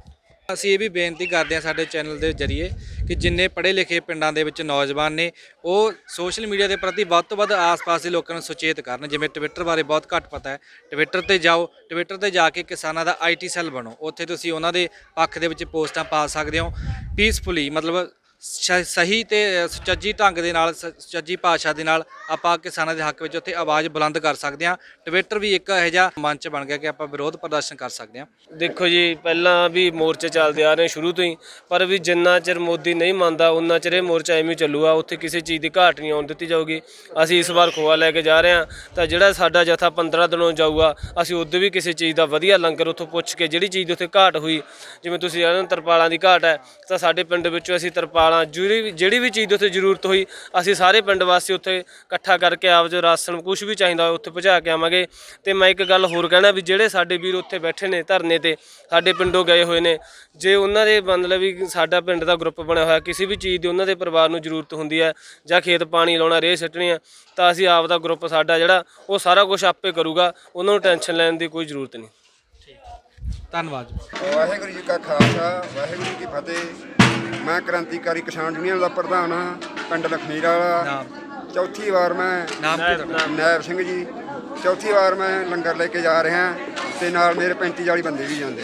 Speaker 5: ਅਸੀਂ ਇਹ ਵੀ ਬੇਨਤੀ ਕਰਦੇ ਹਾਂ ਸਾਡੇ ਚੈਨਲ ਦੇ ਜ਼ਰੀਏ ਕਿ ਜਿੰਨੇ ਪੜ੍ਹੇ ਲਿਖੇ ਪਿੰਡਾਂ ਦੇ ਵਿੱਚ ਨੌਜਵਾਨ ਨੇ ਉਹ ਸੋਸ਼ਲ ਮੀਡੀਆ ਦੇ ਪ੍ਰਤੀ ਵੱਧ ਤੋਂ ਵੱਧ ਆਸ-ਪਾਸ ਦੇ ਲੋਕਾਂ ਨੂੰ ਸੁਚੇਤ ਕਰਨ। ਜਿਵੇਂ ਟਵਿੱਟਰ ਬਾਰੇ ਬਹੁਤ ਘੱਟ ਪਤਾ ਹੈ, ਟਵਿੱਟਰ ਤੇ ਜਾਓ, ਟਵਿੱਟਰ ਤੇ ਜਾ ਕੇ ਕਿਸਾਨਾਂ ਦਾ IT ਸੈੱਲ ਬਣੋ। ਉੱਥੇ ਤੁਸੀਂ ਉਹਨਾਂ ਦੇ ਪੱਖ ਦੇ ਵਿੱਚ ਪੋਸਟਾਂ ਪਾ ਸਕਦੇ ਹੋ ਪੀਸਫੁਲੀ, ਮਤਲਬ ਸਹੀ ਤੇ ਸੁਚੱਜੀ ਢੰਗ ਦੇ ਨਾਲ, ਸੁਚੱਜੀ ਭਾਸ਼ਾ ਦੇ ਨਾਲ ਆਪਾਂ ਕਿਸਾਨਾਂ ਦੇ ਹੱਕ ਵਿੱਚ ਉੱਥੇ ਆਵਾਜ਼ ਬੁਲੰਦ ਕਰ ਸਕਦੇ ਹਾਂ। ਟਵਿੱਟਰ ਵੀ ਇੱਕ ਇਹੋ ਜਿਹਾ ਮੰਚ ਬਣ ਗਿਆ ਕਿ ਆਪਾਂ ਵਿਰੋਧ ਪ੍ਰਦਰਸ਼ਨ ਕਰ ਸਕਦੇ ਹਾਂ।
Speaker 2: ਦੇਖੋ ਜੀ, ਪਹਿਲਾਂ ਵੀ ਮੋਰਚੇ ਚੱਲਦੇ ਆ ਰਹੇ ਸ਼ੁਰੂ ਤੋਂ ਹੀ, ਪਰ ਵੀ ਜਿੰਨਾ ਚਿਰ ਮੋਦੀ ਨਹੀਂ ਮੰਨਦਾ ਉਹਨਾਂ ਚਿਰ ਇਹ ਮੋਰਚਾ ਐਵੇਂ ਹੀ ਚੱਲੂਗਾ। ਉੱਥੇ ਕਿਸੇ ਚੀਜ਼ ਦੀ ਘਾਟ ਨਹੀਂ ਆਉਣ ਦਿੱਤੀ ਜਾਊਗੀ। ਅਸੀਂ ਇਸ ਵਾਰ ਖੋਆ ਲੈ ਕੇ ਜਾ ਰਹੇ ਹਾਂ, ਤਾਂ ਜਿਹੜਾ ਸਾਡਾ ਜਥਾ 15 ਦਿਨੋਂ ਜਾਊਗਾ, ਅਸੀਂ ਉਦੋਂ ਵੀ ਕਿਸੇ ਚੀਜ਼ ਦਾ ਵਧੀਆ ਲੰਗਰ ਉੱਥੋਂ ਪੁੱਛ ਕੇ, ਜਿਹੜੀ ਚੀਜ਼ ਉੱਥੇ ਘਾਟ ਹੋਈ, ਜਿਵੇਂ ਤੁਸੀਂ ਜਾਣਦੇ ਹੋ ਤਰਪਾਲਾਂ ਦੀ ਘਾਟ ਹੈ, ਤਾਂ ਸਾਡੇ ਪਿੰਡ ਵਿੱਚੋਂ ਅਸੀਂ ਤਰਪਾਲਾਂ ਜਿਹੜੀ ਵੀ ਚੀਜ਼ ਉੱਥੇ ਜ਼ਰੂਰਤ ਹੋਈ, ਅਸੀਂ ਸਾਰੇ ਪਿੰਡ ਵਾਸੀ ਉੱਥੇ ਇਕੱਠਾ ਕਰਕੇ ਆਪ ਜੋ ਰਾਸ਼ਨ ਕੁਛ ਵੀ ਚਾਹੀਦਾ ਉੱਥੇ ਪਹੁੰਚਾ ਕੇ ਆਵਾਂਗੇ। ਤੇ ਮੈਂ ਇੱਕ ਗੱਲ ਹੋਰ ਕਹਿਣਾ ਵੀ ਜਿਹੜੇ ਸਾਡੇ ਵੀਰ ਉੱਥੇ ਬੈਠੇ ਨੇ ਧਰਨੇ ਤੇ, ਸਾਡੇ ਪਿੰਡੋਂ ਗਏ ਹੋਏ ਨੇ, ਜੇ ਉਹਨਾਂ ਦੇ ਮਤਲਬ ਵੀ ਸਾਡਾ ਪਿੰਡ ਦਾ ਗਰੁੱਪ ਬਣਿਆ ਹੋਇਆ, ਕਿਸੇ ਵੀ ਚੀਜ਼ ਦੀ ਉਹਨਾਂ ਦੇ ਪਰਿਵਾਰ ਨੂੰ ਜ਼ਰੂਰਤ ਹੁੰਦੀ ਹੈ ਜਾਂ ਖੇਤ ਪਾਣੀ ਲਾਉਣਾ, ਰੇਹ ਸੁੱਟਣੀ ਆ, ਤਾਂ ਅਸੀਂ ਆਪ ਦਾ ਗਰੁੱਪ ਸਾਡਾ ਜਿਹੜਾ ਉਹ ਸਾਰਾ ਕੁਝ ਆਪੇ ਕਰੂਗਾ। ਉਹਨਾਂ ਨੂੰ ਟੈਨਸ਼ਨ ਲੈਣ ਦੀ ਕੋਈ ਜ਼ਰੂਰਤ ਨਹੀਂ।
Speaker 5: ਧੰਨਵਾਦ।
Speaker 6: ਵਾਹਿਗੁਰੂ ਜੀ ਕਾ ਖਾਲਸਾ, ਵਾਹਿਗੁਰੂ ਜੀ ਕੀ ਫਤਿਹ। ਮੈਂ ਕ੍ਰਾਂਤੀਕਾਰੀ ਕਿਸਾਨ ਯੂਨੀਅਨ ਦਾ ਪ੍ਰਧਾਨ ਹਾਂ, ਪਿੰਡ ਲਖਮੀਰ ਵਾਲਾ। ਚੌਥੀ ਵਾਰ ਮੈਂ ਨੈਬ ਸਿੰਘ ਜੀ, ਚੌਥੀ ਵਾਰ ਮੈਂ ਲੰਗਰ ਲੈ ਕੇ ਜਾ ਰਿਹਾ ਤੇ ਨਾਲ ਮੇਰੇ 35-40 ਬੰਦੇ ਵੀ ਜਾਂਦੇ।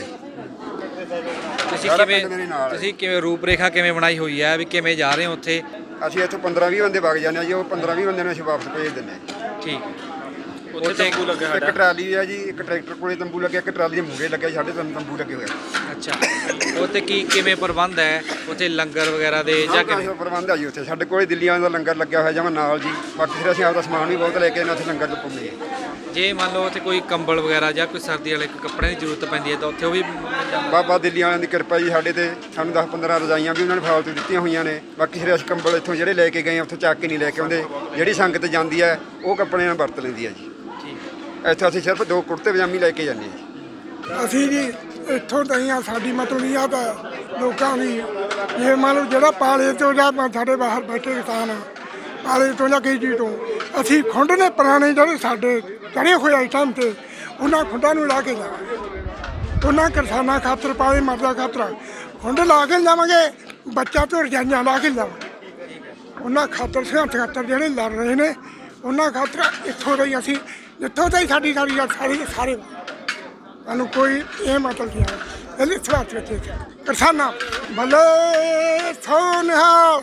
Speaker 5: ਤੁਸੀਂ ਕਿਵੇਂ ਰੂਪਰੇਖਾ ਕਿਵੇਂ ਬਣਾਈ ਹੋਈ ਹੈ ਵੀ ਕਿਵੇਂ ਜਾ ਰਹੇ ਹੋ ਉੱਥੇ?
Speaker 6: ਅਸੀਂ ਇੱਥੋਂ 15-20 ਬੰਦੇ ਵਗ ਜਾਂਦੇ ਹਾਂ ਜੀ, ਉਹ 15-20 ਬੰਦੇ ਨੂੰ ਅਸੀਂ ਵਾਪਸ ਭੇਜ ਦਿੰਦੇ ਹਾਂ।
Speaker 5: ਠੀਕ।
Speaker 2: ਉੱਥੇ ਤੰਬੂ ਲੱਗਿਆ
Speaker 6: ਇੱਕ ਟਰਾਲੀ ਹੈ ਜੀ, ਇੱਕ ਟਰੈਕਟਰ ਕੋਲੇ ਤੰਬੂ ਲੱਗਿਆ, ਇੱਕ ਟਰਾਲੀ ਦੇ ਮੂਹਰੇ ਲੱਗਿਆ, ਸਾਡੇ 3 ਤੰਬੂ ਲੱਗੇ ਹੋਏ।
Speaker 5: ਅੱਛਾ, ਉੱਥੇ ਕਿਵੇਂ ਪ੍ਰਬੰਧ ਹੈ ਉੱਥੇ ਲੰਗਰ ਵਗੈਰਾ ਦੇ ਜਾਂ ਕਿਵੇਂ
Speaker 6: ਪ੍ਰਬੰਧ ਹੈ ਜੀ? ਉੱਥੇ ਸਾਡੇ ਕੋਲੇ ਦਿੱਲੀਆਂ ਦਾ ਲੰਗਰ ਲੱਗਿਆ ਹੋਇਆ ਜਾਂ ਨਾਲ ਜੀ। ਬਾਕੀ ਫਿਰ ਅਸੀਂ ਆਪਦਾ ਸਮਾਨ ਵੀ ਬਹੁਤ ਲੈ ਕੇ ਉੱਥੇ ਲੰਗਰ ਚ ਪਾਉਂਦੇ ਹਾਂ।
Speaker 5: ਜੇ ਮੰਨ ਲਓ ਉੱਥੇ ਕੋਈ ਕੰਬਲ ਵਗੈਰਾ ਜਾਂ ਕੋਈ ਸਰਦੀ ਵਾਲੇ ਕੱਪੜਿਆਂ ਦੀ ਜ਼ਰੂਰਤ ਪੈਂਦੀ ਹੈ ਤਾਂ ਉੱਥੇ ਉਹ ਵੀ
Speaker 6: ਬਾਬਾ ਦਿੱਲੀ ਵਾਲਿਆਂ ਦੀ ਕਿਰਪਾ ਜੀ ਸਾਡੇ ਤੇ, ਸਾਨੂੰ 10-15 ਰਜਾਈਆਂ ਵੀ ਉਹਨਾਂ ਨੇ ਫਾਲਤੂ ਦਿੱਤੀਆਂ ਹੋਈਆਂ ਨੇ। ਬਾਕੀ ਫਿਰ ਅਸੀਂ ਕੰਬਲ ਇੱਥੋਂ ਜਿਹੜੇ ਲੈ ਕੇ ਗਏ ਉੱਥੋਂ ਚੱਕ ਕੇ ਨਹੀਂ ਲੈ ਕੇ ਆਉਂਦੇ। ਜਿਹੜੀ ਸੰਗਤ ਜਾਂਦੀ ਹੈ ਉਹ ਕੱਪੜੇ ਨਾਲ ਵਰਤ ਲੈਂਦੀ ਹੈ ਜੀ। ਇੱਥੇ ਅਸੀਂ ਸਿਰਫ 2 ਕੁੜਤੇ ਪਜਾਮੀ ਲੈ ਕੇ ਜਾਂਦੇ ਹਾਂ।
Speaker 3: ਅਸੀਂ ਜੀ ਇੱਥੋਂ ਤਾਂ ਹੀ ਆ, ਸਾਡੀ ਮਤਲਬ ਇਹ ਆ ਤਾਂ ਲੋਕਾਂ ਦੀ ਇਹ ਮੰਨ ਲਓ ਜਿਹੜਾ ਪਾਲੇ ਤੋਂ ਜਾਂ ਸਾਡੇ ਬਾਹਰ ਬੈਠੇ ਕਿਸਾਨ ਆ, ਪਾਲੇ ਤੋਂ ਜਾਂ ਕਈ ਚੀਜ਼ ਤੋਂ ਅਸੀਂ ਖੁੰਡ ਨੇ ਪੁਰਾਣੇ ਜਿਹੜੇ ਸਾਡੇ ਚੜੇ ਹੋਏ ਇਸ ਟਾਈਮ 'ਤੇ, ਉਹਨਾਂ ਖੁੰਡਾਂ ਨੂੰ ਲਾ ਕੇ ਜਾਵਾਂਗੇ। ਉਹਨਾਂ ਕਿਸਾਨਾਂ ਖਾਤਰ, ਪਾਲੇ ਮਰਦਾ ਖਾਤਰ ਖੁੰਡ ਲਾ ਕੇ ਜਾਵਾਂਗੇ, ਬੱਚਾ ਤੋਂ ਰਜਾਈਆਂ ਲਾ ਕੇ ਜਾਵਾਂਗੇ। ਉਹਨਾਂ ਖਾਤਰ ਸਿਆਂਤ ਖਾਤਰ ਜਿਹੜੇ ਲੜ ਰਹੇ ਨੇ, ਉਹਨਾਂ ਖਾਤਰ ਇੱਥੋਂ ਦਾ ਹੀ ਅਸੀਂ, ਜਿੱਥੋਂ ਤਾਈ ਸਾਡੀ ਸਾਰੇ ਸਾਨੂੰ ਕੋਈ ਇਹ ਮਤਲਬ ਨਹੀਂ ਹੈ। ਇਹਦੇ ਸਵਾਤ ਵਿੱਚ ਕਿਸਾਨਾਂ ਬੱਲੇ ਸੋਨਿਹਾ।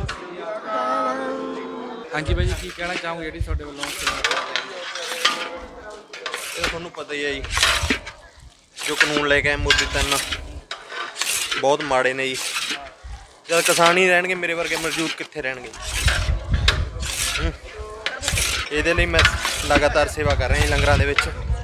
Speaker 5: ਹਾਂਜੀ ਬਾਈ ਜੀ, ਕੀ ਕਹਿਣਾ ਚਾਹੋਗੇ ਜਿਹੜੀ ਤੁਹਾਡੇ ਵੱਲੋਂ?
Speaker 7: ਇਹ ਤੁਹਾਨੂੰ ਪਤਾ ਹੀ ਹੈ ਜੀ, ਜੋ ਕਾਨੂੰਨ ਲੈ ਕੇ ਆਏ ਮੋਦੀ 3 ਬਹੁਤ ਮਾੜੇ ਨੇ ਜੀ। ਜਦ ਕਿਸਾਨ ਹੀ ਰਹਿਣਗੇ, ਮੇਰੇ ਵਰਗੇ ਮਜ਼ਦੂਰ ਕਿੱਥੇ ਰਹਿਣਗੇ? ਇਹਦੇ ਲਈ ਮੈਂ ਲਗਾਤਾਰ ਸੇਵਾ ਕਰ ਰਿਹਾ ਜੀ ਲੰਗਰਾਂ ਦੇ ਵਿੱਚ।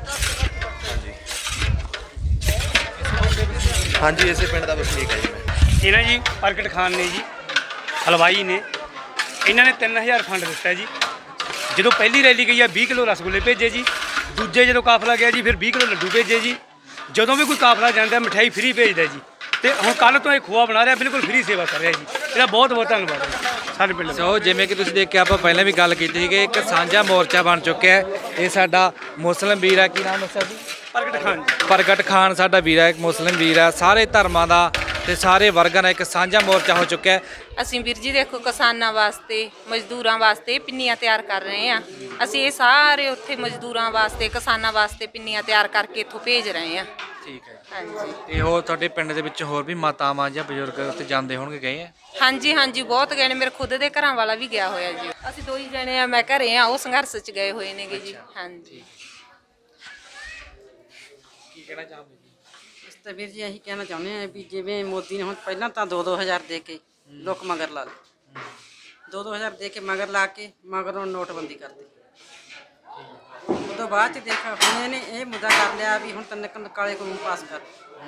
Speaker 7: ਹਾਂਜੀ, ਇਸੇ ਪਿੰਡ ਦਾ ਵਸਨੀਕ ਹੈ ਜੀ ਮੈਂ।
Speaker 4: ਇਹਨਾਂ ਜੀ ਪ੍ਰਗਟ ਖਾਨ ਨੇ ਜੀ, ਹਲਵਾਈ ਨੇ, ਇਹਨਾਂ ਨੇ 3000 ਫੰਡ ਦਿੱਤਾ ਜੀ। ਜਦੋਂ ਪਹਿਲੀ ਰੈਲੀ ਗਈ ਆ 20 ਕਿਲੋ ਰਸਗੁੱਲੇ ਭੇਜੇ ਜੀ। ਦੂਜੇ ਜਦੋਂ ਕਾਫਲਾ ਗਿਆ ਜੀ ਫਿਰ 20 ਕਿਲੋ ਲੱਡੂ ਭੇਜੇ ਜੀ। ਜਦੋਂ ਵੀ ਕੋਈ ਕਾਫਲਾ ਜਾਂਦਾ ਮਠਿਆਈ ਫ੍ਰੀ ਭੇਜਦਾ ਜੀ। ਤੇ ਹੁਣ ਕੱਲ੍ਹ ਤੋਂ ਇਹ ਖੋਆ ਬਣਾ ਰਿਹਾ, ਬਿਲਕੁਲ ਫ੍ਰੀ ਸੇਵਾ ਕਰ ਰਿਹਾ ਜੀ। ਇਹਦਾ ਬਹੁਤ ਬਹੁਤ ਧੰਨਵਾਦ ਹੈ ਸਾਡੇ ਪਿੰਡ।
Speaker 5: ਸੋ ਜਿਵੇਂ ਕਿ ਤੁਸੀਂ ਦੇਖਿਆ, ਆਪਾਂ ਪਹਿਲਾਂ ਵੀ ਗੱਲ ਕੀਤੀ ਸੀ ਕਿ ਇੱਕ ਸਾਂਝਾ ਮੋਰਚਾ ਬਣ ਚੁੱਕਿਆ ਹੈ। ਇਹ ਸਾਡਾ ਮੁਸਲਿਮ ਵੀਰ ਹੈ, ਕੀ ਨਾਮ ਹੈ ਸਰ ਜੀ?
Speaker 4: ਪ੍ਰਗਟ ਖਾਨ।
Speaker 5: ਪ੍ਰਗਟ ਖਾਨ ਸਾਡਾ ਵੀਰ ਹੈ, ਇੱਕ ਮੁਸਲਿਮ ਵੀਰ ਹੈ। ਸਾਰੇ ਧਰਮਾਂ ਦਾ ਤੇ ਸਾਰੇ ਵਰਗਾਂ ਦਾ ਇੱਕ ਸਾਂਝਾ ਮੋਰਚਾ ਹੋ ਚੁੱਕਿਆ ਹੈ।
Speaker 8: ਅਸੀਂ ਵੀਰ ਜੀ ਦੇਖੋ ਕਿਸਾਨਾਂ ਵਾਸਤੇ, ਮਜ਼ਦੂਰਾਂ ਵਾਸਤੇ ਪਿੰਨੀਆਂ ਤਿਆਰ ਕਰ ਰਹੇ ਹਾਂ। ਅਸੀਂ ਇਹ ਸਾਰੇ ਉੱਥੇ ਮਜ਼ਦੂਰਾਂ ਵਾਸਤੇ, ਕਿਸਾਨਾਂ ਵਾਸਤੇ ਪਿੰਨੀਆਂ ਤਿਆਰ ਕਰਕੇ ਇੱਥੋਂ ਭੇਜ ਰਹੇ ਹਾਂ।
Speaker 5: ਠੀਕ ਹੈ।
Speaker 8: ਹਾਂਜੀ।
Speaker 5: ਤੇ ਹੋਰ ਤੁਹਾਡੇ ਪਿੰਡ ਦੇ ਵਿੱਚ ਹੋਰ ਵੀ ਮਾਤਾਵਾਂ ਜਾਂ ਬਜ਼ੁਰਗ ਉੱਥੇ ਜਾਂਦੇ ਹੋਣਗੇ, ਗਏ ਆ?
Speaker 8: ਹਾਂਜੀ ਹਾਂਜੀ, ਬਹੁਤ ਗਏ ਨੇ। ਮੇਰੇ ਖੁਦ ਦੇ ਘਰਾਂ ਵਾਲਾ ਵੀ ਗਿਆ ਹੋਇਆ ਜੀ। ਅਸੀਂ 2 ਹੀ ਜਣੇ ਆ, ਮੈਂ ਘਰੇ ਆ, ਉਹ ਸੰਘਰਸ਼ 'ਚ ਗਏ ਹੋਏ ਨੇਗੇ ਜੀ। ਹਾਂਜੀ।
Speaker 5: ਕੀ ਕਹਿਣਾ ਚਾਹੋਗੇ ਜੀ?
Speaker 9: ਇਸ ਤਾਂ ਵੀਰ ਜੀ ਅਸੀਂ ਕਹਿਣਾ ਚਾਹੁੰਦੇ ਹਾਂ ਵੀ ਜਿਵੇਂ ਮੋਦੀ ਨੇ ਹੁਣ ਪਹਿਲਾਂ ਤਾਂ 2-2000 ਦੇ ਕੇ ਲੋਕ ਮਗਰ ਲਾ ਲਏ, 2-2000 ਦੇ ਕੇ ਮਗਰ ਲਾ ਕੇ ਮਗਰੋਂ ਨੋਟਬੰਦੀ ਕਰਤੀ। ਉਸ ਤੋਂ ਬਾਅਦ 'ਚ ਦੇਖ ਹੁਣ ਇਹਨੇ ਇਹ ਮੁੱਦਾ ਕਰ ਲਿਆ ਵੀ ਹੁਣ ਤਾਂ ਕਾਲੇ ਕਾਨੂੰਨ ਪਾਸ ਕਰ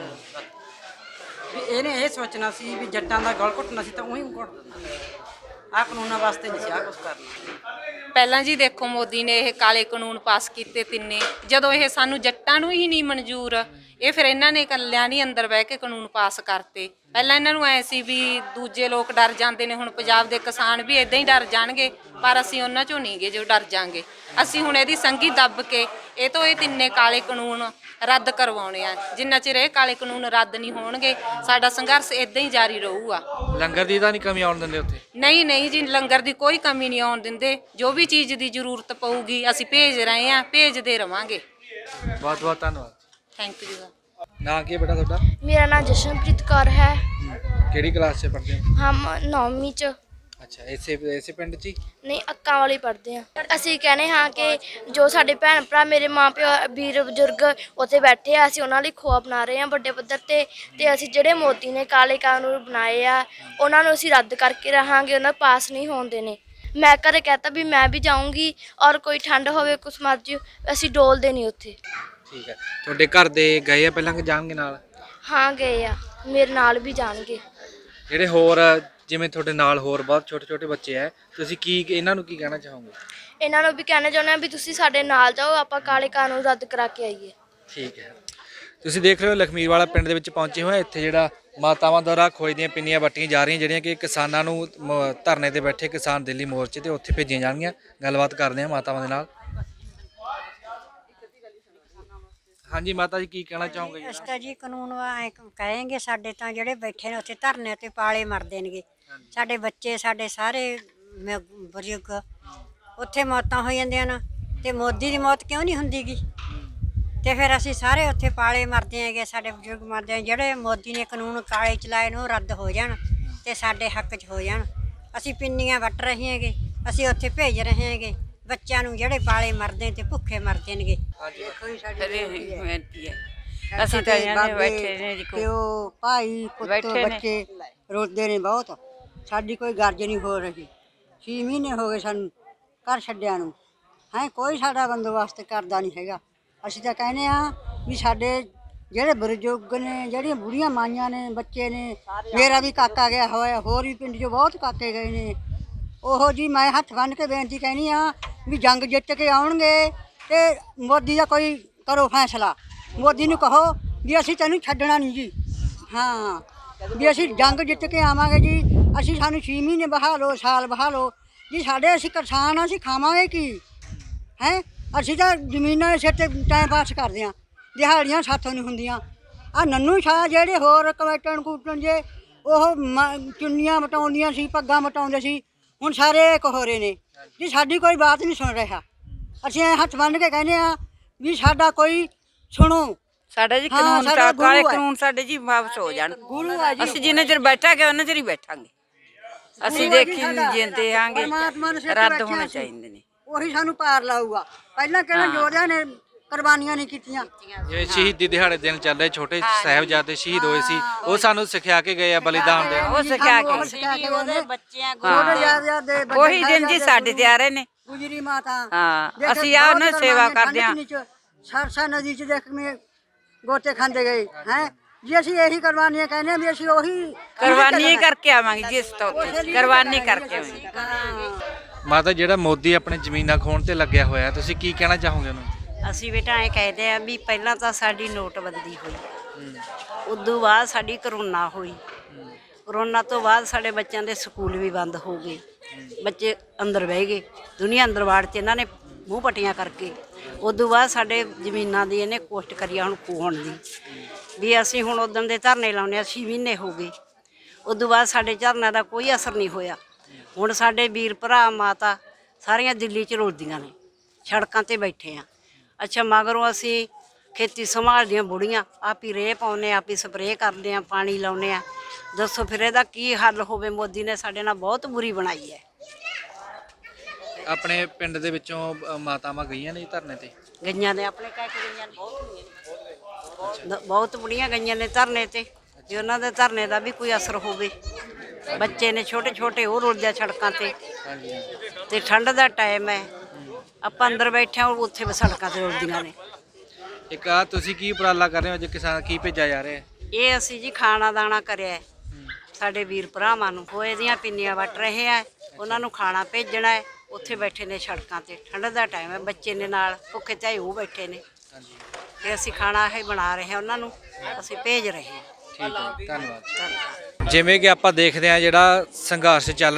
Speaker 9: ਵੀ ਇਹਨੇ ਇਹ ਸੋਚਣਾ ਸੀ ਵੀ ਜੱਟਾਂ ਦਾ ਗਲ ਘੁੱਟਣਾ ਸੀ ਤਾਂ ਉਹੀ ਘੁੱਟ ਦਿੰਦਾ। ਆਹ ਕਾਨੂੰਨਾਂ ਵਾਸਤੇ ਨਹੀਂ ਸੀ ਆਹ ਕੁਛ ਕਰਨਾ।
Speaker 8: ਪਹਿਲਾਂ ਜੀ ਦੇਖੋ ਮੋਦੀ ਨੇ ਇਹ ਕਾਲੇ ਕਾਨੂੰਨ ਪਾਸ ਕੀਤੇ 3, ਜਦੋਂ ਇਹ ਸਾਨੂੰ ਜੱਟਾਂ ਨੂੰ ਹੀ ਨਹੀਂ ਮਨਜ਼ੂਰ, ਇਹ ਫਿਰ ਇਹਨਾਂ ਨੇ ਇਕੱਲਿਆਂ ਨਹੀਂ ਅੰਦਰ ਬਹਿ ਕੇ ਕਾਨੂੰਨ ਪਾਸ ਕਰਤੇ। ਪਹਿਲਾਂ ਇਹਨਾਂ ਨੂੰ ਐ ਸੀ ਵੀ ਦੂਜੇ ਲੋਕ ਡਰ ਜਾਂਦੇ ਨੇ, ਹੁਣ ਪੰਜਾਬ ਦੇ ਕਿਸਾਨ ਵੀ ਇਦਾਂ ਹੀ ਡਰ ਜਾਣਗੇ। ਪਰ ਅਸੀਂ ਉਹਨਾਂ ਚੋਂ ਨਹੀਂ ਗੇ ਜੋ ਡਰ ਜਾਾਂਗੇ। ਅਸੀਂ ਹੁਣ ਇਹਦੀ ਸੰਗੀ ਦੱਬ ਕੇ ਇਹ ਤੋਂ ਇਹ ਤਿੰਨੇ ਕਾਲੇ ਕਾਨੂੰਨ ਰੱਦ ਕਰਵਾਉਣੇ ਆ। ਜਿੰਨਾ ਚਿਰ ਇਹ ਕਾਲੇ ਕਾਨੂੰਨ ਰੱਦ ਨਹੀਂ ਹੋਣਗੇ ਸਾਡਾ ਸੰਘਰਸ਼ ਇਦਾਂ ਹੀ ਜਾਰੀ ਰਹੂਗਾ।
Speaker 5: ਲੰਗਰ ਦੀ ਤਾਂ ਨਹੀਂ ਕਮੀ ਆਉਣ ਦਿੰਦੇ ਉੱਥੇ?
Speaker 8: ਨਹੀਂ ਜੀ, ਲੰਗਰ ਦੀ ਕੋਈ ਕਮੀ ਨਹੀਂ ਆਉਣ ਦਿੰਦੇ। ਜੋ ਵੀ ਚੀਜ਼ ਦੀ ਜ਼ਰੂਰਤ ਪਊਗੀ ਅਸੀਂ ਭੇਜ ਰਹੇ ਹਾਂ, ਭੇਜਦੇ ਰਵਾਂਗੇ।
Speaker 5: ਬਹੁਤ ਬਹੁਤ ਧੰਨਵਾਦ।
Speaker 8: Thank you.
Speaker 5: ਨਾਂ ਕੀ ਹੈ ਬੇਟਾ ਤੁਹਾਡਾ?
Speaker 10: मेरा नाम जशनप्रीत कौर है।
Speaker 5: ਕਿਹੜੀ ਕਲਾਸ 'ਚ ਪੜ੍ਹਦੇ ਹੋ?
Speaker 10: हम 9ਵੀਂ ਚ।
Speaker 5: ਅੱਛਾ, ਇਸੇ ਪਿੰਡ 'ਚ ਹੀ?
Speaker 10: ਨਹੀਂ, ਅੱਕਾਂ ਵਾਲੀ ਪੜ੍ਹਦੇ ਹਾਂ। ਅਸੀਂ ਕਹਿੰਦੇ ਹਾਂ ਕਿ ਜੋ ਸਾਡੇ ਭੈਣ ਭਰਾ ਮੇਰੇ ਮਾਂ ਪਿਓ ਵੀਰ ਬਜ਼ੁਰਗ ਉੱਥੇ ਬੈਠੇ ਆ, ਅਸੀਂ ਉਹਨਾਂ ਲਈ ਖੋਆ ਬਣਾ ਰਹੇ ਹਾਂ ਵੱਡੇ ਪੱਧਰ ਤੇ ਅਸੀਂ ਜਿਹੜੇ ਮੋਦੀ ਨੇ ਕਾਲੇ ਕਾਨੂੰਨ ਬਣਾਏ ਆ ਉਹਨਾਂ ਨੂੰ ਅਸੀਂ ਰੱਦ ਕਰਕੇ ਰਹਾਂਗੇ, ਉਹਨਾਂ ਪਾਸ ਨਹੀਂ ਹੋਣ ਦੇਣੇ। ਮੈਂ ਘਰੇ कहता ਵੀ ਮੈਂ ਵੀ ਜਾਊਂਗੀ ਔਰ ਕੋਈ ਠੰਡ ਹੋਵੇ ਕੁਛ ਮਰਜ਼ੀ ਅਸੀਂ ਡੋਲਦੇ ਨਹੀਂ ਉੱਥੇ।
Speaker 5: ਠੀਕ ਹੈ, ਤੁਹਾਡੇ ਘਰ ਦੇ ਗਏ ਆ ਪਹਿਲਾਂ ਕਿ ਜਾਣਗੇ ਨਾਲ?
Speaker 10: ਹਾਂ ਗਏ ਆ, ਮੇਰੇ ਨਾਲ ਵੀ ਜਾਣਗੇ।
Speaker 5: ਜਿਹੜੇ ਹੋਰ ਜਿਵੇਂ ਤੁਹਾਡੇ ਨਾਲ ਹੋਰ ਬਹੁਤ ਛੋਟੇ ਛੋਟੇ ਬੱਚੇ ਆ, ਤੁਸੀਂ ਇਹਨਾਂ ਨੂੰ ਕੀ ਕਹਿਣਾ ਚਾਹੋਗੇ?
Speaker 10: ਇਹਨਾਂ ਨੂੰ ਵੀ ਕਹਿਣਾ ਚਾਹੁੰਦੇ ਹਾਂ ਵੀ ਤੁਸੀਂ ਸਾਡੇ ਨਾਲ ਜਾਓ, ਆਪਾਂ ਕਾਲੇ ਕਾਨੂੰਨ ਰੱਦ ਕਰਾ ਕੇ ਆਈਏ।
Speaker 5: ਠੀਕ ਹੈ, ਤੁਸੀਂ ਦੇਖ ਰਹੇ ਹੋ ਲਖਮੀਰਵਾਲਾ ਪਿੰਡ ਦੇ ਵਿੱਚ ਪਹੁੰਚੇ ਹੋਏ। ਇੱਥੇ ਜਿਹੜਾ ਮਾਤਾਵਾਂ ਦੁਆਰਾ ਖੋਏ ਦੀਆਂ ਪਿੰਨੀਆਂ ਵੱਟੀਆਂ ਜਾ ਰਹੀਆਂ, ਜਿਹੜੀਆਂ ਕਿ ਕਿਸਾਨਾਂ ਨੂੰ ਧਰਨੇ ਤੇ ਬੈਠੇ ਕਿਸਾਨ ਦਿੱਲੀ ਮੋਰਚੇ ਤੇ ਉੱਥੇ ਭੇਜੀਆਂ ਜਾਣਗੀਆਂ। ਗੱਲਬਾਤ ਕਰਦੇ ਹਾਂ ਮਾਤਾਵਾਂ ਦੇ ਨਾਲ। ਹਾਂਜੀ ਮਾਤਾ ਜੀ, ਕੀ ਕਹਿਣਾ ਚਾਹੋਗੇ?
Speaker 11: ਅਸੀਂ ਤਾਂ ਜੀ ਕਾਨੂੰਨ ਐਂ ਕਹਾਂਗੇ, ਸਾਡੇ ਤਾਂ ਜਿਹੜੇ ਬੈਠੇ ਨੇ ਉੱਥੇ ਧਰਨੇ ਤੇ ਪਾਲੇ ਮਰਦੇ ਨੇਗੇ, ਸਾਡੇ ਬੱਚੇ ਸਾਡੇ ਸਾਰੇ ਬਜ਼ੁਰਗ ਉੱਥੇ ਮੌਤਾਂ ਹੋ ਜਾਂਦੀਆਂ ਨੇ ਤੇ ਮੋਦੀ ਦੀ ਮੌਤ ਕਿਉਂ ਨਹੀਂ ਹੁੰਦੀਗੀ? ਤੇ ਫਿਰ ਅਸੀਂ ਸਾਰੇ ਉੱਥੇ ਪਾਲੇ ਮਰਦੇ ਹੈਗੇ, ਸਾਡੇ ਬਜ਼ੁਰਗ ਮਰਦੇ ਆ। ਜਿਹੜੇ ਮੋਦੀ ਨੇ ਕਾਨੂੰਨ ਕਾਲੇ ਚਲਾਏ ਨੇ ਉਹ ਰੱਦ ਹੋ ਜਾਣ ਤੇ ਸਾਡੇ ਹੱਕ 'ਚ ਹੋ ਜਾਣ। ਅਸੀਂ ਪਿੰਨੀਆਂ ਵੱਟ ਰਹੇ ਹੈਗੇ, ਅਸੀਂ ਉੱਥੇ ਭੇਜ ਰਹੇ ਹੈਗੇ ਬੱਚਿਆਂ ਨੂੰ ਜਿਹੜੇ ਪਾਲੇ ਮਰਦੇ ਤੇ ਭੁੱਖੇ ਮਰਦੇ ਨੇਗੇ।
Speaker 12: ਅਸੀਂ ਤਾਂ ਇਹਨਾਂ ਦੇ ਬੈਠੇ ਨੇ ਜੀ,
Speaker 11: ਪਿਓ ਭਾਈ ਪੁੱਤ ਬੱਚੇ ਰੋਂਦੇ ਨੇ ਬਹੁਤ। ਸਾਡੀ ਕੋਈ ਗਰਜ ਨਹੀਂ ਹੋ ਰਹੀ। 6 ਮਹੀਨੇ ਹੋ ਗਏ ਸਾਨੂੰ ਘਰ ਛੱਡਿਆਂ ਨੂੰ, ਹੈ ਕੋਈ ਸਾਡਾ ਬੰਦੋਬਸਤ ਕਰਦਾ ਨਹੀਂ ਹੈਗਾ। ਅਸੀਂ ਤਾਂ ਕਹਿੰਦੇ ਹਾਂ ਵੀ ਸਾਡੇ ਜਿਹੜੇ ਬਜ਼ੁਰਗ ਨੇ, ਜਿਹੜੀਆਂ ਬੁੜੀਆਂ ਮਾਈਆਂ ਨੇ, ਬੱਚੇ ਨੇ, ਮੇਰਾ ਵੀ ਕਾਕਾ ਗਿਆ ਹੋਇਆ, ਹੋਰ ਵੀ ਪਿੰਡ 'ਚੋਂ ਬਹੁਤ ਕਾਕੇ ਗਏ ਨੇ। ਉਹੋ ਜੀ ਮੈਂ ਹੱਥ ਬੰਨ੍ਹ ਕੇ ਬੇਨਤੀ ਕਹਿੰਦੀ ਹਾਂ ਵੀ ਜੰਗ ਜਿੱਤ ਕੇ ਆਉਣਗੇ ਤੇ ਮੋਦੀ ਦਾ ਕੋਈ ਕਰੋ ਫੈਸਲਾ। ਮੋਦੀ ਨੂੰ ਕਹੋ ਵੀ ਅਸੀਂ ਤੈਨੂੰ ਛੱਡਣਾ ਨਹੀਂ ਜੀ, ਹਾਂ ਵੀ ਅਸੀਂ ਜੰਗ ਜਿੱਤ ਕੇ ਆਵਾਂਗੇ ਜੀ। ਅਸੀਂ ਸਾਨੂੰ 6 ਮਹੀਨੇ ਬਹਾ ਲਓ, ਸਾਲ ਬਹਾ ਲਓ ਜੀ। ਸਾਡੇ ਅਸੀਂ ਕਿਸਾਨ ਅਸੀਂ ਖਾਵਾਂਗੇ ਕੀ ਹੈ? ਅਸੀਂ ਤਾਂ ਜ਼ਮੀਨਾਂ ਦੇ ਸਿਰ 'ਤੇ ਟਾਈਮ ਪਾਸ ਕਰਦੇ ਹਾਂ, ਦਿਹਾੜੀਆਂ ਸਾਥੋਂ ਨਹੀਂ ਹੁੰਦੀਆਂ। ਆਹ ਨੰਨੂ ਸ਼ਾਹ ਜਿਹੜੇ ਹੋਰ ਕਮੇਟਣ ਕੂਟਣ ਜੇ ਉਹ ਚੁੰਨੀਆਂ ਮਟਾਉਂਦੀਆਂ ਸੀ, ਪੱਗਾਂ ਮਟਾਉਂਦੇ ਸੀ, ਹੁਣ ਸਾਰੇ ਇੱਕ ਹੋ ਰਹੇ ਨੇ ਜੀ। ਸਾਡੀ ਕੋਈ ਬਾਤ ਨਹੀਂ ਸੁਣ ਰਿਹਾ। ਅਸੀਂ ਹੱਥ ਬੰਨ੍ਹ ਕੇ ਕਹਿੰਦੇ ਹਾਂ ਵੀ ਸਾਡਾ ਕੋਈ ਸੁਣੋ।
Speaker 12: ਸਾਡਾ ਜੀ ਕਾਨੂੰਨ ਕਾਲੇ ਕਾਨੂੰਨ ਸਾਡੇ ਜੀ ਵਾਪਸ ਹੋ ਜਾਣ। ਅਸੀਂ ਜਿੰਨੇ ਚਿਰ ਬੈਠਾਂਗੇ ਉਹਨਾਂ ਚਿਰ ਹੀ ਬੈਠਾਂਗੇ। ਅਸੀਂ ਦੇਖੀ ਜਿੰਦੇ ਆਂਗੇ, ਰੱਦ ਹੋਣੇ ਚਾਹੀਦੇ ਨੇ।
Speaker 11: ਉਹੀ ਸਾਨੂੰ ਪਾਰ ਲਾਊਗਾ। ਪਹਿਲਾਂ ਕਿਹੜਾ ਯੋਧਿਆਂ ਨੇ ਕੁਰਬਾਨੀਆਂ ਨਹੀਂ ਕੀਤੀਆਂ?
Speaker 5: ਜਿਵੇਂ ਸ਼ਹੀਦੀ ਦਿਹਾੜੇ ਦਿਨ ਚੱਲ ਰਹੇ, ਛੋਟੇ ਸਾਹਿਬਜ਼ਾਦੇ ਸ਼ਹੀਦ ਹੋਏ ਸੀ, ਉਹ ਸਾਨੂੰ ਸਿਖਾ ਕੇ ਗਏ ਆ ਬਲੀਦਾਨ ਦੇਣਾ।
Speaker 12: ਉਹ ਸਿਖਾ ਕੇ
Speaker 11: ਉਹਦੇ ਬੱਚਿਆਂ
Speaker 12: ਉਹੀ ਦਿਨ ਜੀ ਸਾਡੇ ਤੇ ਆ ਰਹੇ ਨੇ।
Speaker 11: ਗੁਜਰੀ ਮਾਤਾ,
Speaker 12: ਹਾਂ ਅਸੀਂ ਆ ਉਹਨਾਂ ਦੀ ਸੇਵਾ ਕਰਦੇ ਹਾਂ।
Speaker 11: ਸਰਸਾ ਨਦੀ 'ਚ ਦੇਖ ਕੇ ਗੋਤੇ ਖਾਂਦੇ ਗਏ ਹੈ ਜੀ। ਅਸੀਂ ਇਹੀ ਕੁਰਬਾਨੀਆਂ ਕਹਿੰਦੇ ਹਾਂ ਵੀ ਅਸੀਂ ਉਹੀ
Speaker 12: ਕੁਰਬਾਨੀ ਕਰਕੇ ਆਵਾਂਗੇ ਜੀ। ਇਸ ਤੋਂ ਕੁਰਬਾਨੀ ਕਰਕੇ ਆਵਾਂਗੇ।
Speaker 5: ਮਾਤਾ, ਜਿਹੜਾ ਮੋਦੀ ਆਪਣੇ ਜ਼ਮੀਨਾਂ ਖੋਣ ਤੇ ਲੱਗਿਆ ਹੋਇਆ, ਤੁਸੀਂ ਕੀ ਕਹਿਣਾ ਚਾਹੋਗੇ ਉਹਨੂੰ?
Speaker 11: ਅਸੀਂ ਬੇਟਾ ਐਂ ਕਹਿੰਦੇ ਆ ਵੀ ਪਹਿਲਾਂ ਤਾਂ ਸਾਡੀ ਨੋਟਬੰਦੀ ਹੋਈ, ਉਦੋਂ ਬਾਅਦ ਸਾਡੀ ਕਰੋਨਾ ਹੋਈ। ਕਰੋਨਾ ਤੋਂ ਬਾਅਦ ਸਾਡੇ ਬੱਚਿਆਂ ਦੇ ਸਕੂਲ ਵੀ ਬੰਦ ਹੋ ਗਏ, ਬੱਚੇ ਅੰਦਰ ਬਹਿ ਗਏ, ਦੁਨੀਆ ਅੰਦਰ ਵਾੜ 'ਚ ਇਹਨਾਂ ਨੇ ਮੂੰਹ ਪੱਟੀਆਂ ਕਰਕੇ। ਉਦੋਂ ਬਾਅਦ ਸਾਡੇ ਜ਼ਮੀਨਾਂ ਦੀ ਇਹਨੇ ਕੋਸ਼ਟ ਕਰੀ ਹੁਣ ਖੋਹਣ ਦੀ, ਵੀ ਅਸੀਂ ਹੁਣ ਉਦੋਂ ਦੇ ਧਰਨੇ ਲਾਉਂਦੇ 6 ਮਹੀਨੇ ਹੋ ਗਏ। ਉਦੋਂ ਬਾਅਦ ਸਾਡੇ ਧਰਨੇ ਦਾ ਕੋਈ ਅਸਰ ਨਹੀਂ ਹੋਇਆ। ਹੁਣ ਸਾਡੇ ਵੀਰ ਭਰਾ ਮਾਤਾ ਸਾਰੀਆਂ ਦਿੱਲੀ 'ਚ ਰੋਲਦੀਆਂ ਨੇ, ਸੜਕਾਂ 'ਤੇ ਬੈਠੇ ਆ। ਅੱਛਾ, ਮਗਰੋਂ ਅਸੀਂ ਖੇਤੀ ਸੰਭਾਲਦੀਆਂ ਬੁੜੀਆਂ ਆਪ ਹੀ ਰੇਹ ਪਾਉਂਦੇ, ਆਪ ਹੀ ਸਪਰੇਅ ਕਰਦੇ ਆ, ਪਾਣੀ ਲਾਉਂਦੇ ਆ। ਦੱਸੋ ਫਿਰ ਇਹਦਾ ਕੀ ਹੱਲ ਹੋਵੇ? ਮੋਦੀ ਨੇ ਸਾਡੇ ਨਾਲ ਬਹੁਤ ਬੁਰੀ ਬਣਾਈ ਹੈ।
Speaker 5: ਆਪਣੇ ਪਿੰਡ ਦੇ ਵਿੱਚੋਂ ਮਾਤਾਵਾਂ ਗਈਆਂ ਨੇ ਧਰਨੇ ਤੇ?
Speaker 11: ਗਈਆਂ ਨੇ, ਆਪਣੇ ਕਹਿ ਕੇ ਗਈਆਂ ਨੇ, ਬਹੁਤ ਬੁੜੀਆਂ ਗਈਆਂ ਨੇ ਧਰਨੇ ਤੇ। ਜੇ ਉਹਨਾਂ ਦੇ ਧਰਨੇ ਦਾ ਵੀ ਕੋਈ ਅਸਰ ਹੋਵੇ। ਬੱਚੇ ਨੇ ਛੋਟੇ ਛੋਟੇ, ਉਹ ਰੁਲਦੇ ਸੜਕਾਂ ਤੇ ਠੰਡ ਦਾ ਟਾਈਮ ਹੈ, ਆਪਾਂ ਅੰਦਰ ਬੈਠੇ ਹਾਂ, ਉੱਥੇ ਸੜਕਾਂ ਤੇ ਰੁਲਦੀਆਂ ਨੇ।
Speaker 5: ਇੱਕ ਆ ਤੁਸੀਂ ਕੀ ਉਪਰਾਲਾ ਕਰ ਰਹੇ ਹੋ? ਅੱਜ ਕਿਸਾਨ ਕੀ ਭੇਜਿਆ ਜਾ ਰਿਹਾ?
Speaker 11: ਇਹ ਅਸੀਂ ਜੀ ਖਾਣਾ ਦਾਣਾ ਕਰਿਆ ਸਾਡੇ ਵੀਰ ਭਰਾਵਾਂ ਨੂੰ। ਖੋਏ ਦੀਆਂ ਪਿੰਨੀਆਂ ਵੱਟ ਰਹੇ ਆ, ਉਹਨਾਂ ਨੂੰ ਖਾਣਾ ਭੇਜਣਾ ਹੈ। ਉੱਥੇ ਬੈਠੇ ਨੇ ਸੜਕਾਂ ਤੇ, ਠੰਡ ਦਾ ਟਾਈਮ ਹੈ, ਬੱਚੇ ਨੇ ਨਾਲ ਭੁੱਖੇ ਤੇ ਉਹ ਬੈਠੇ ਨੇ ਤੇ ਅਸੀਂ ਖਾਣਾ ਇਹ ਬਣਾ ਰਹੇ ਹਾਂ, ਉਹਨਾਂ ਨੂੰ ਅਸੀਂ ਭੇਜ ਰਹੇ ਹਾਂ।
Speaker 5: ਠੀਕ ਹੈ, ਧੰਨਵਾਦ। ਜਿਵੇਂ ਕਿ ਆਪਾਂ ਦੇਖਦੇ ਹਾਂ ਜਿਹੜਾ ਸੰਘਰਸ਼ ਚੱਲ ਰਿਹਾ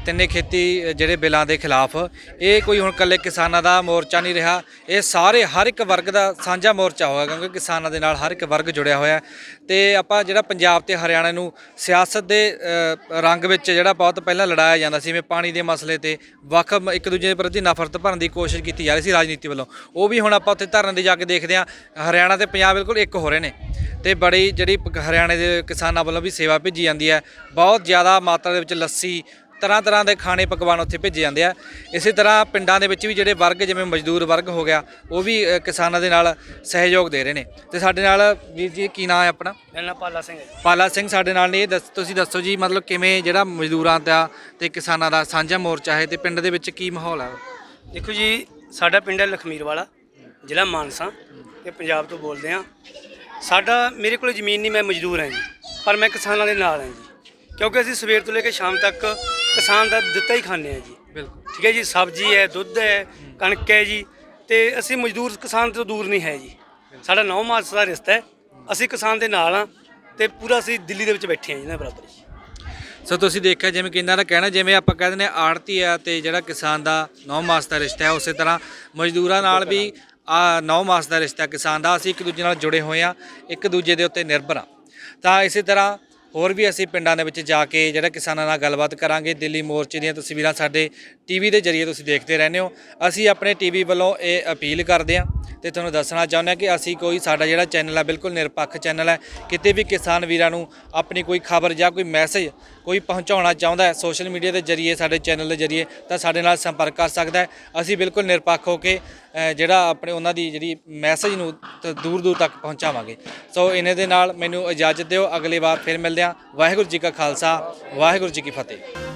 Speaker 5: ਤਿੰਨੇ ਖੇਤੀ ਜਿਹੜੇ ਬਿੱਲਾਂ ਦੇ ਖਿਲਾਫ। ਇਹ ਕੋਈ ਹੁਣ ਇਕੱਲੇ ਕਿਸਾਨਾਂ ਦਾ ਮੋਰਚਾ ਨਹੀਂ ਰਿਹਾ, ਇਹ ਸਾਰੇ ਹਰ ਇੱਕ ਵਰਗ ਦਾ ਸਾਂਝਾ ਮੋਰਚਾ ਹੋਇਆ, ਕਿਉਂਕਿ ਕਿਸਾਨਾਂ ਦੇ ਨਾਲ ਹਰ ਇੱਕ ਵਰਗ ਜੁੜਿਆ ਹੋਇਆ। ਤੇ ਆਪਾਂ ਜਿਹੜਾ ਪੰਜਾਬ ਤੇ ਹਰਿਆਣਾ ਨੂੰ ਸਿਆਸਤ ਦੇ ਰੰਗ ਵਿੱਚ ਜਿਹੜਾ ਬਹੁਤ ਪਹਿਲਾਂ ਲੜਾਇਆ ਜਾਂਦਾ ਸੀ, ਜਿਵੇਂ ਪਾਣੀ ਦੇ ਮਸਲੇ ਤੇ ਵੱਖ ਇੱਕ ਦੂਜੇ ਦੇ ਪ੍ਰਤੀ ਨਫ਼ਰਤ ਭਰਨ ਦੀ ਕੋਸ਼ਿਸ਼ ਕੀਤੀ ਜਾ ਰਹੀ ਸੀ ਰਾਜਨੀਤੀ ਵੱਲੋਂ, ਉਹ ਵੀ ਹੁਣ ਆਪਾਂ ਉੱਥੇ ਧਰਨ ਦੇ ਜਾ ਕੇ ਦੇਖਦੇ ਹਾਂ ਹਰਿਆਣਾ ਤੇ ਪੰਜਾਬ ਬਿਲਕੁਲ ਇੱਕ ਹੋ ਰਹੇ ਨੇ। ਤੇ ਬੜੀ ਜਿਹੜੀ ਹਰਿਆਣੇ ਦੇ ਕਿਸਾਨਾਂ ਵੱਲੋਂ ਵੀ ਸੇਵਾ ਭੇਜੀ ਜਾਂਦੀ ਹੈ, ਬਹੁਤ ਜ਼ਿਆਦਾ ਮਾਤਰਾ ਦੇ ਵਿੱਚ ਲੱਸੀ, ਤਰ੍ਹਾਂ ਤਰ੍ਹਾਂ ਦੇ ਖਾਣੇ ਪਕਵਾਨ ਉੱਥੇ ਭੇਜੇ ਜਾਂਦੇ ਆ। ਇਸੇ ਤਰ੍ਹਾਂ ਪਿੰਡਾਂ ਦੇ ਵਿੱਚ ਵੀ ਜਿਹੜੇ ਵਰਗ ਜਿਵੇਂ ਮਜ਼ਦੂਰ ਵਰਗ ਹੋ ਗਿਆ, ਉਹ ਵੀ ਕਿਸਾਨਾਂ ਦੇ ਨਾਲ ਸਹਿਯੋਗ ਦੇ ਰਹੇ ਨੇ। ਤੇ ਸਾਡੇ ਨਾਲ ਵੀਰ ਜੀ, ਕੀ ਨਾਂ ਹੈ ਆਪਣਾ?
Speaker 4: ਮੇਰਾ ਨਾਮ ਪਾਲਾ ਸਿੰਘ ਹੈ।
Speaker 5: ਪਾਲਾ ਸਿੰਘ ਸਾਡੇ ਨਾਲ ਨੇ। ਤੁਸੀਂ ਦੱਸੋ ਜੀ, ਮਤਲਬ ਕਿਵੇਂ ਜਿਹੜਾ ਮਜ਼ਦੂਰਾਂ ਦਾ ਤੇ ਕਿਸਾਨਾਂ ਦਾ ਸਾਂਝਾ ਮੋਰਚਾ ਹੈ ਤੇ ਪਿੰਡ ਦੇ ਵਿੱਚ ਕੀ ਮਾਹੌਲ ਹੈ?
Speaker 4: ਦੇਖੋ ਜੀ, ਸਾਡਾ ਪਿੰਡ ਹੈ ਲਖਮੀਰ ਵਾਲਾ, ਜ਼ਿਲ੍ਹਾ ਮਾਨਸਾ ਤੇ ਪੰਜਾਬ ਤੋਂ ਬੋਲਦੇ ਹਾਂ। ਸਾਡਾ ਮੇਰੇ ਕੋਲ ਜ਼ਮੀਨ ਨਹੀਂ, ਮੈਂ ਮਜ਼ਦੂਰ ਹਾਂ ਜੀ, ਪਰ ਮੈਂ ਕਿਸਾਨਾਂ ਦੇ ਨਾਲ ਹਾਂ ਜੀ, ਕਿਉਂਕਿ ਅਸੀਂ ਸਵੇਰ ਤੋਂ ਲੈ ਕੇ ਸ਼ਾਮ ਤੱਕ ਕਿਸਾਨ ਦਾ ਦਿੱਤਾ ਹੀ ਖਾਂਦੇ ਹਾਂ ਜੀ। ਬਿਲਕੁਲ ਠੀਕ ਹੈ ਜੀ। ਸਬਜ਼ੀ ਹੈ, ਦੁੱਧ ਹੈ, ਕਣਕ ਹੈ ਜੀ, ਤੇ ਅਸੀਂ ਮਜ਼ਦੂਰ ਕਿਸਾਨ ਤੋਂ ਦੂਰ ਨਹੀਂ ਹੈ ਜੀ। ਸਾਡਾ 9 ਮਾਸ ਦਾ ਰਿਸ਼ਤਾ ਹੈ, ਅਸੀਂ ਕਿਸਾਨ ਦੇ ਨਾਲ ਹਾਂ ਤੇ ਪੂਰਾ ਅਸੀਂ ਦਿੱਲੀ ਦੇ ਵਿੱਚ ਬੈਠੇ ਹਾਂ ਜੀ ਇਹਨਾਂ ਬਰਾਬਰ ਜੀ।
Speaker 5: ਸੋ ਤੁਸੀਂ ਦੇਖਿਆ ਜਿਵੇਂ ਕਿ ਇਹਨਾਂ ਦਾ ਕਹਿਣਾ, ਜਿਵੇਂ ਆਪਾਂ ਕਹਿ ਦਿੰਦੇ ਹਾਂ ਆੜਤੀ ਆ ਤੇ ਜਿਹੜਾ ਕਿਸਾਨ ਦਾ 9 ਮਾਸ ਦਾ ਰਿਸ਼ਤਾ ਹੈ, ਉਸੇ ਤਰ੍ਹਾਂ ਮਜ਼ਦੂਰਾਂ ਨਾਲ ਵੀ 9 ਮਾਸ ਦਾ ਰਿਸ਼ਤਾ ਕਿਸਾਨ ਦਾ। ਅਸੀਂ ਇੱਕ ਦੂਜੇ ਨਾਲ ਜੁੜੇ ਹੋਏ ਹਾਂ, ਇੱਕ ਦੂਜੇ ਦੇ ਉੱਤੇ ਨਿਰਭਰ ਹਾਂ। ਤਾਂ ਇਸੇ ਤਰ੍ਹਾਂ ਹੋਰ ਵੀ ਅਸੀਂ ਪਿੰਡਾਂ ਦੇ ਵਿੱਚ ਜਾ ਕੇ ਜਿਹੜਾ ਕਿਸਾਨਾਂ ਨਾਲ ਗੱਲਬਾਤ ਕਰਾਂਗੇ। ਦਿੱਲੀ ਮੋਰਚੇ ਦੀਆਂ ਤਸਵੀਰਾਂ ਸਾਡੇ ਟੀਵੀ ਦੇ ਜ਼ਰੀਏ ਤੁਸੀਂ ਦੇਖਦੇ ਰਹਿੰਦੇ ਹੋ। ਅਸੀਂ ਆਪਣੇ ਟੀਵੀ ਵੱਲੋਂ ਇਹ ਅਪੀਲ ਕਰਦੇ ਹਾਂ ਤੇ ਤੁਹਾਨੂੰ ਦੱਸਣਾ ਚਾਹੁੰਦੇ ਹਾਂ ਕਿ ਅਸੀਂ ਸਾਡਾ ਜਿਹੜਾ ਚੈਨਲ ਹੈ ਬਿਲਕੁਲ ਨਿਰਪੱਖ ਚੈਨਲ ਹੈ। ਕਿਤੇ ਵੀ ਕਿਸਾਨ ਵੀਰਾਂ ਨੂੰ ਆਪਣੀ ਕੋਈ ਖਬਰ ਜਾਂ ਕੋਈ ਮੈਸੇਜ ਕੋਈ ਪਹੁੰਚਾਉਣਾ ਚਾਹੁੰਦਾ ਹੈ ਸੋਸ਼ਲ ਮੀਡੀਆ ਦੇ ਜ਼ਰੀਏ, ਸਾਡੇ ਚੈਨਲ ਦੇ ਜ਼ਰੀਏ, ਤਾਂ ਸਾਡੇ ਨਾਲ ਸੰਪਰਕ ਕਰ ਸਕਦਾ ਹੈ। ਅਸੀਂ ਬਿਲਕੁਲ ਨਿਰਪੱਖ ਹੋ ਕੇ ਜਿਹੜਾ ਆਪਣੇ ਉਹਨਾਂ ਦੀ ਜਿਹੜੀ ਮੈਸੇਜ ਨੂੰ ਦੂਰ ਦੂਰ ਤੱਕ ਪਹੁੰਚਾਵਾਂਗੇ। ਸੋ ਇਹਨਾਂ ਦੇ ਨਾਲ ਮੈਨੂੰ ਇਜਾਜ਼ਤ ਦਿਓ, ਅਗਲੀ ਵਾਰ ਫਿਰ ਮਿਲਦੇ ਹਾਂ। ਵਾਹਿਗੁਰੂ ਜੀ ਕਾ ਖਾਲਸਾ, ਵਾਹਿਗੁਰੂ ਜੀ ਕੀ ਫਤਿਹ।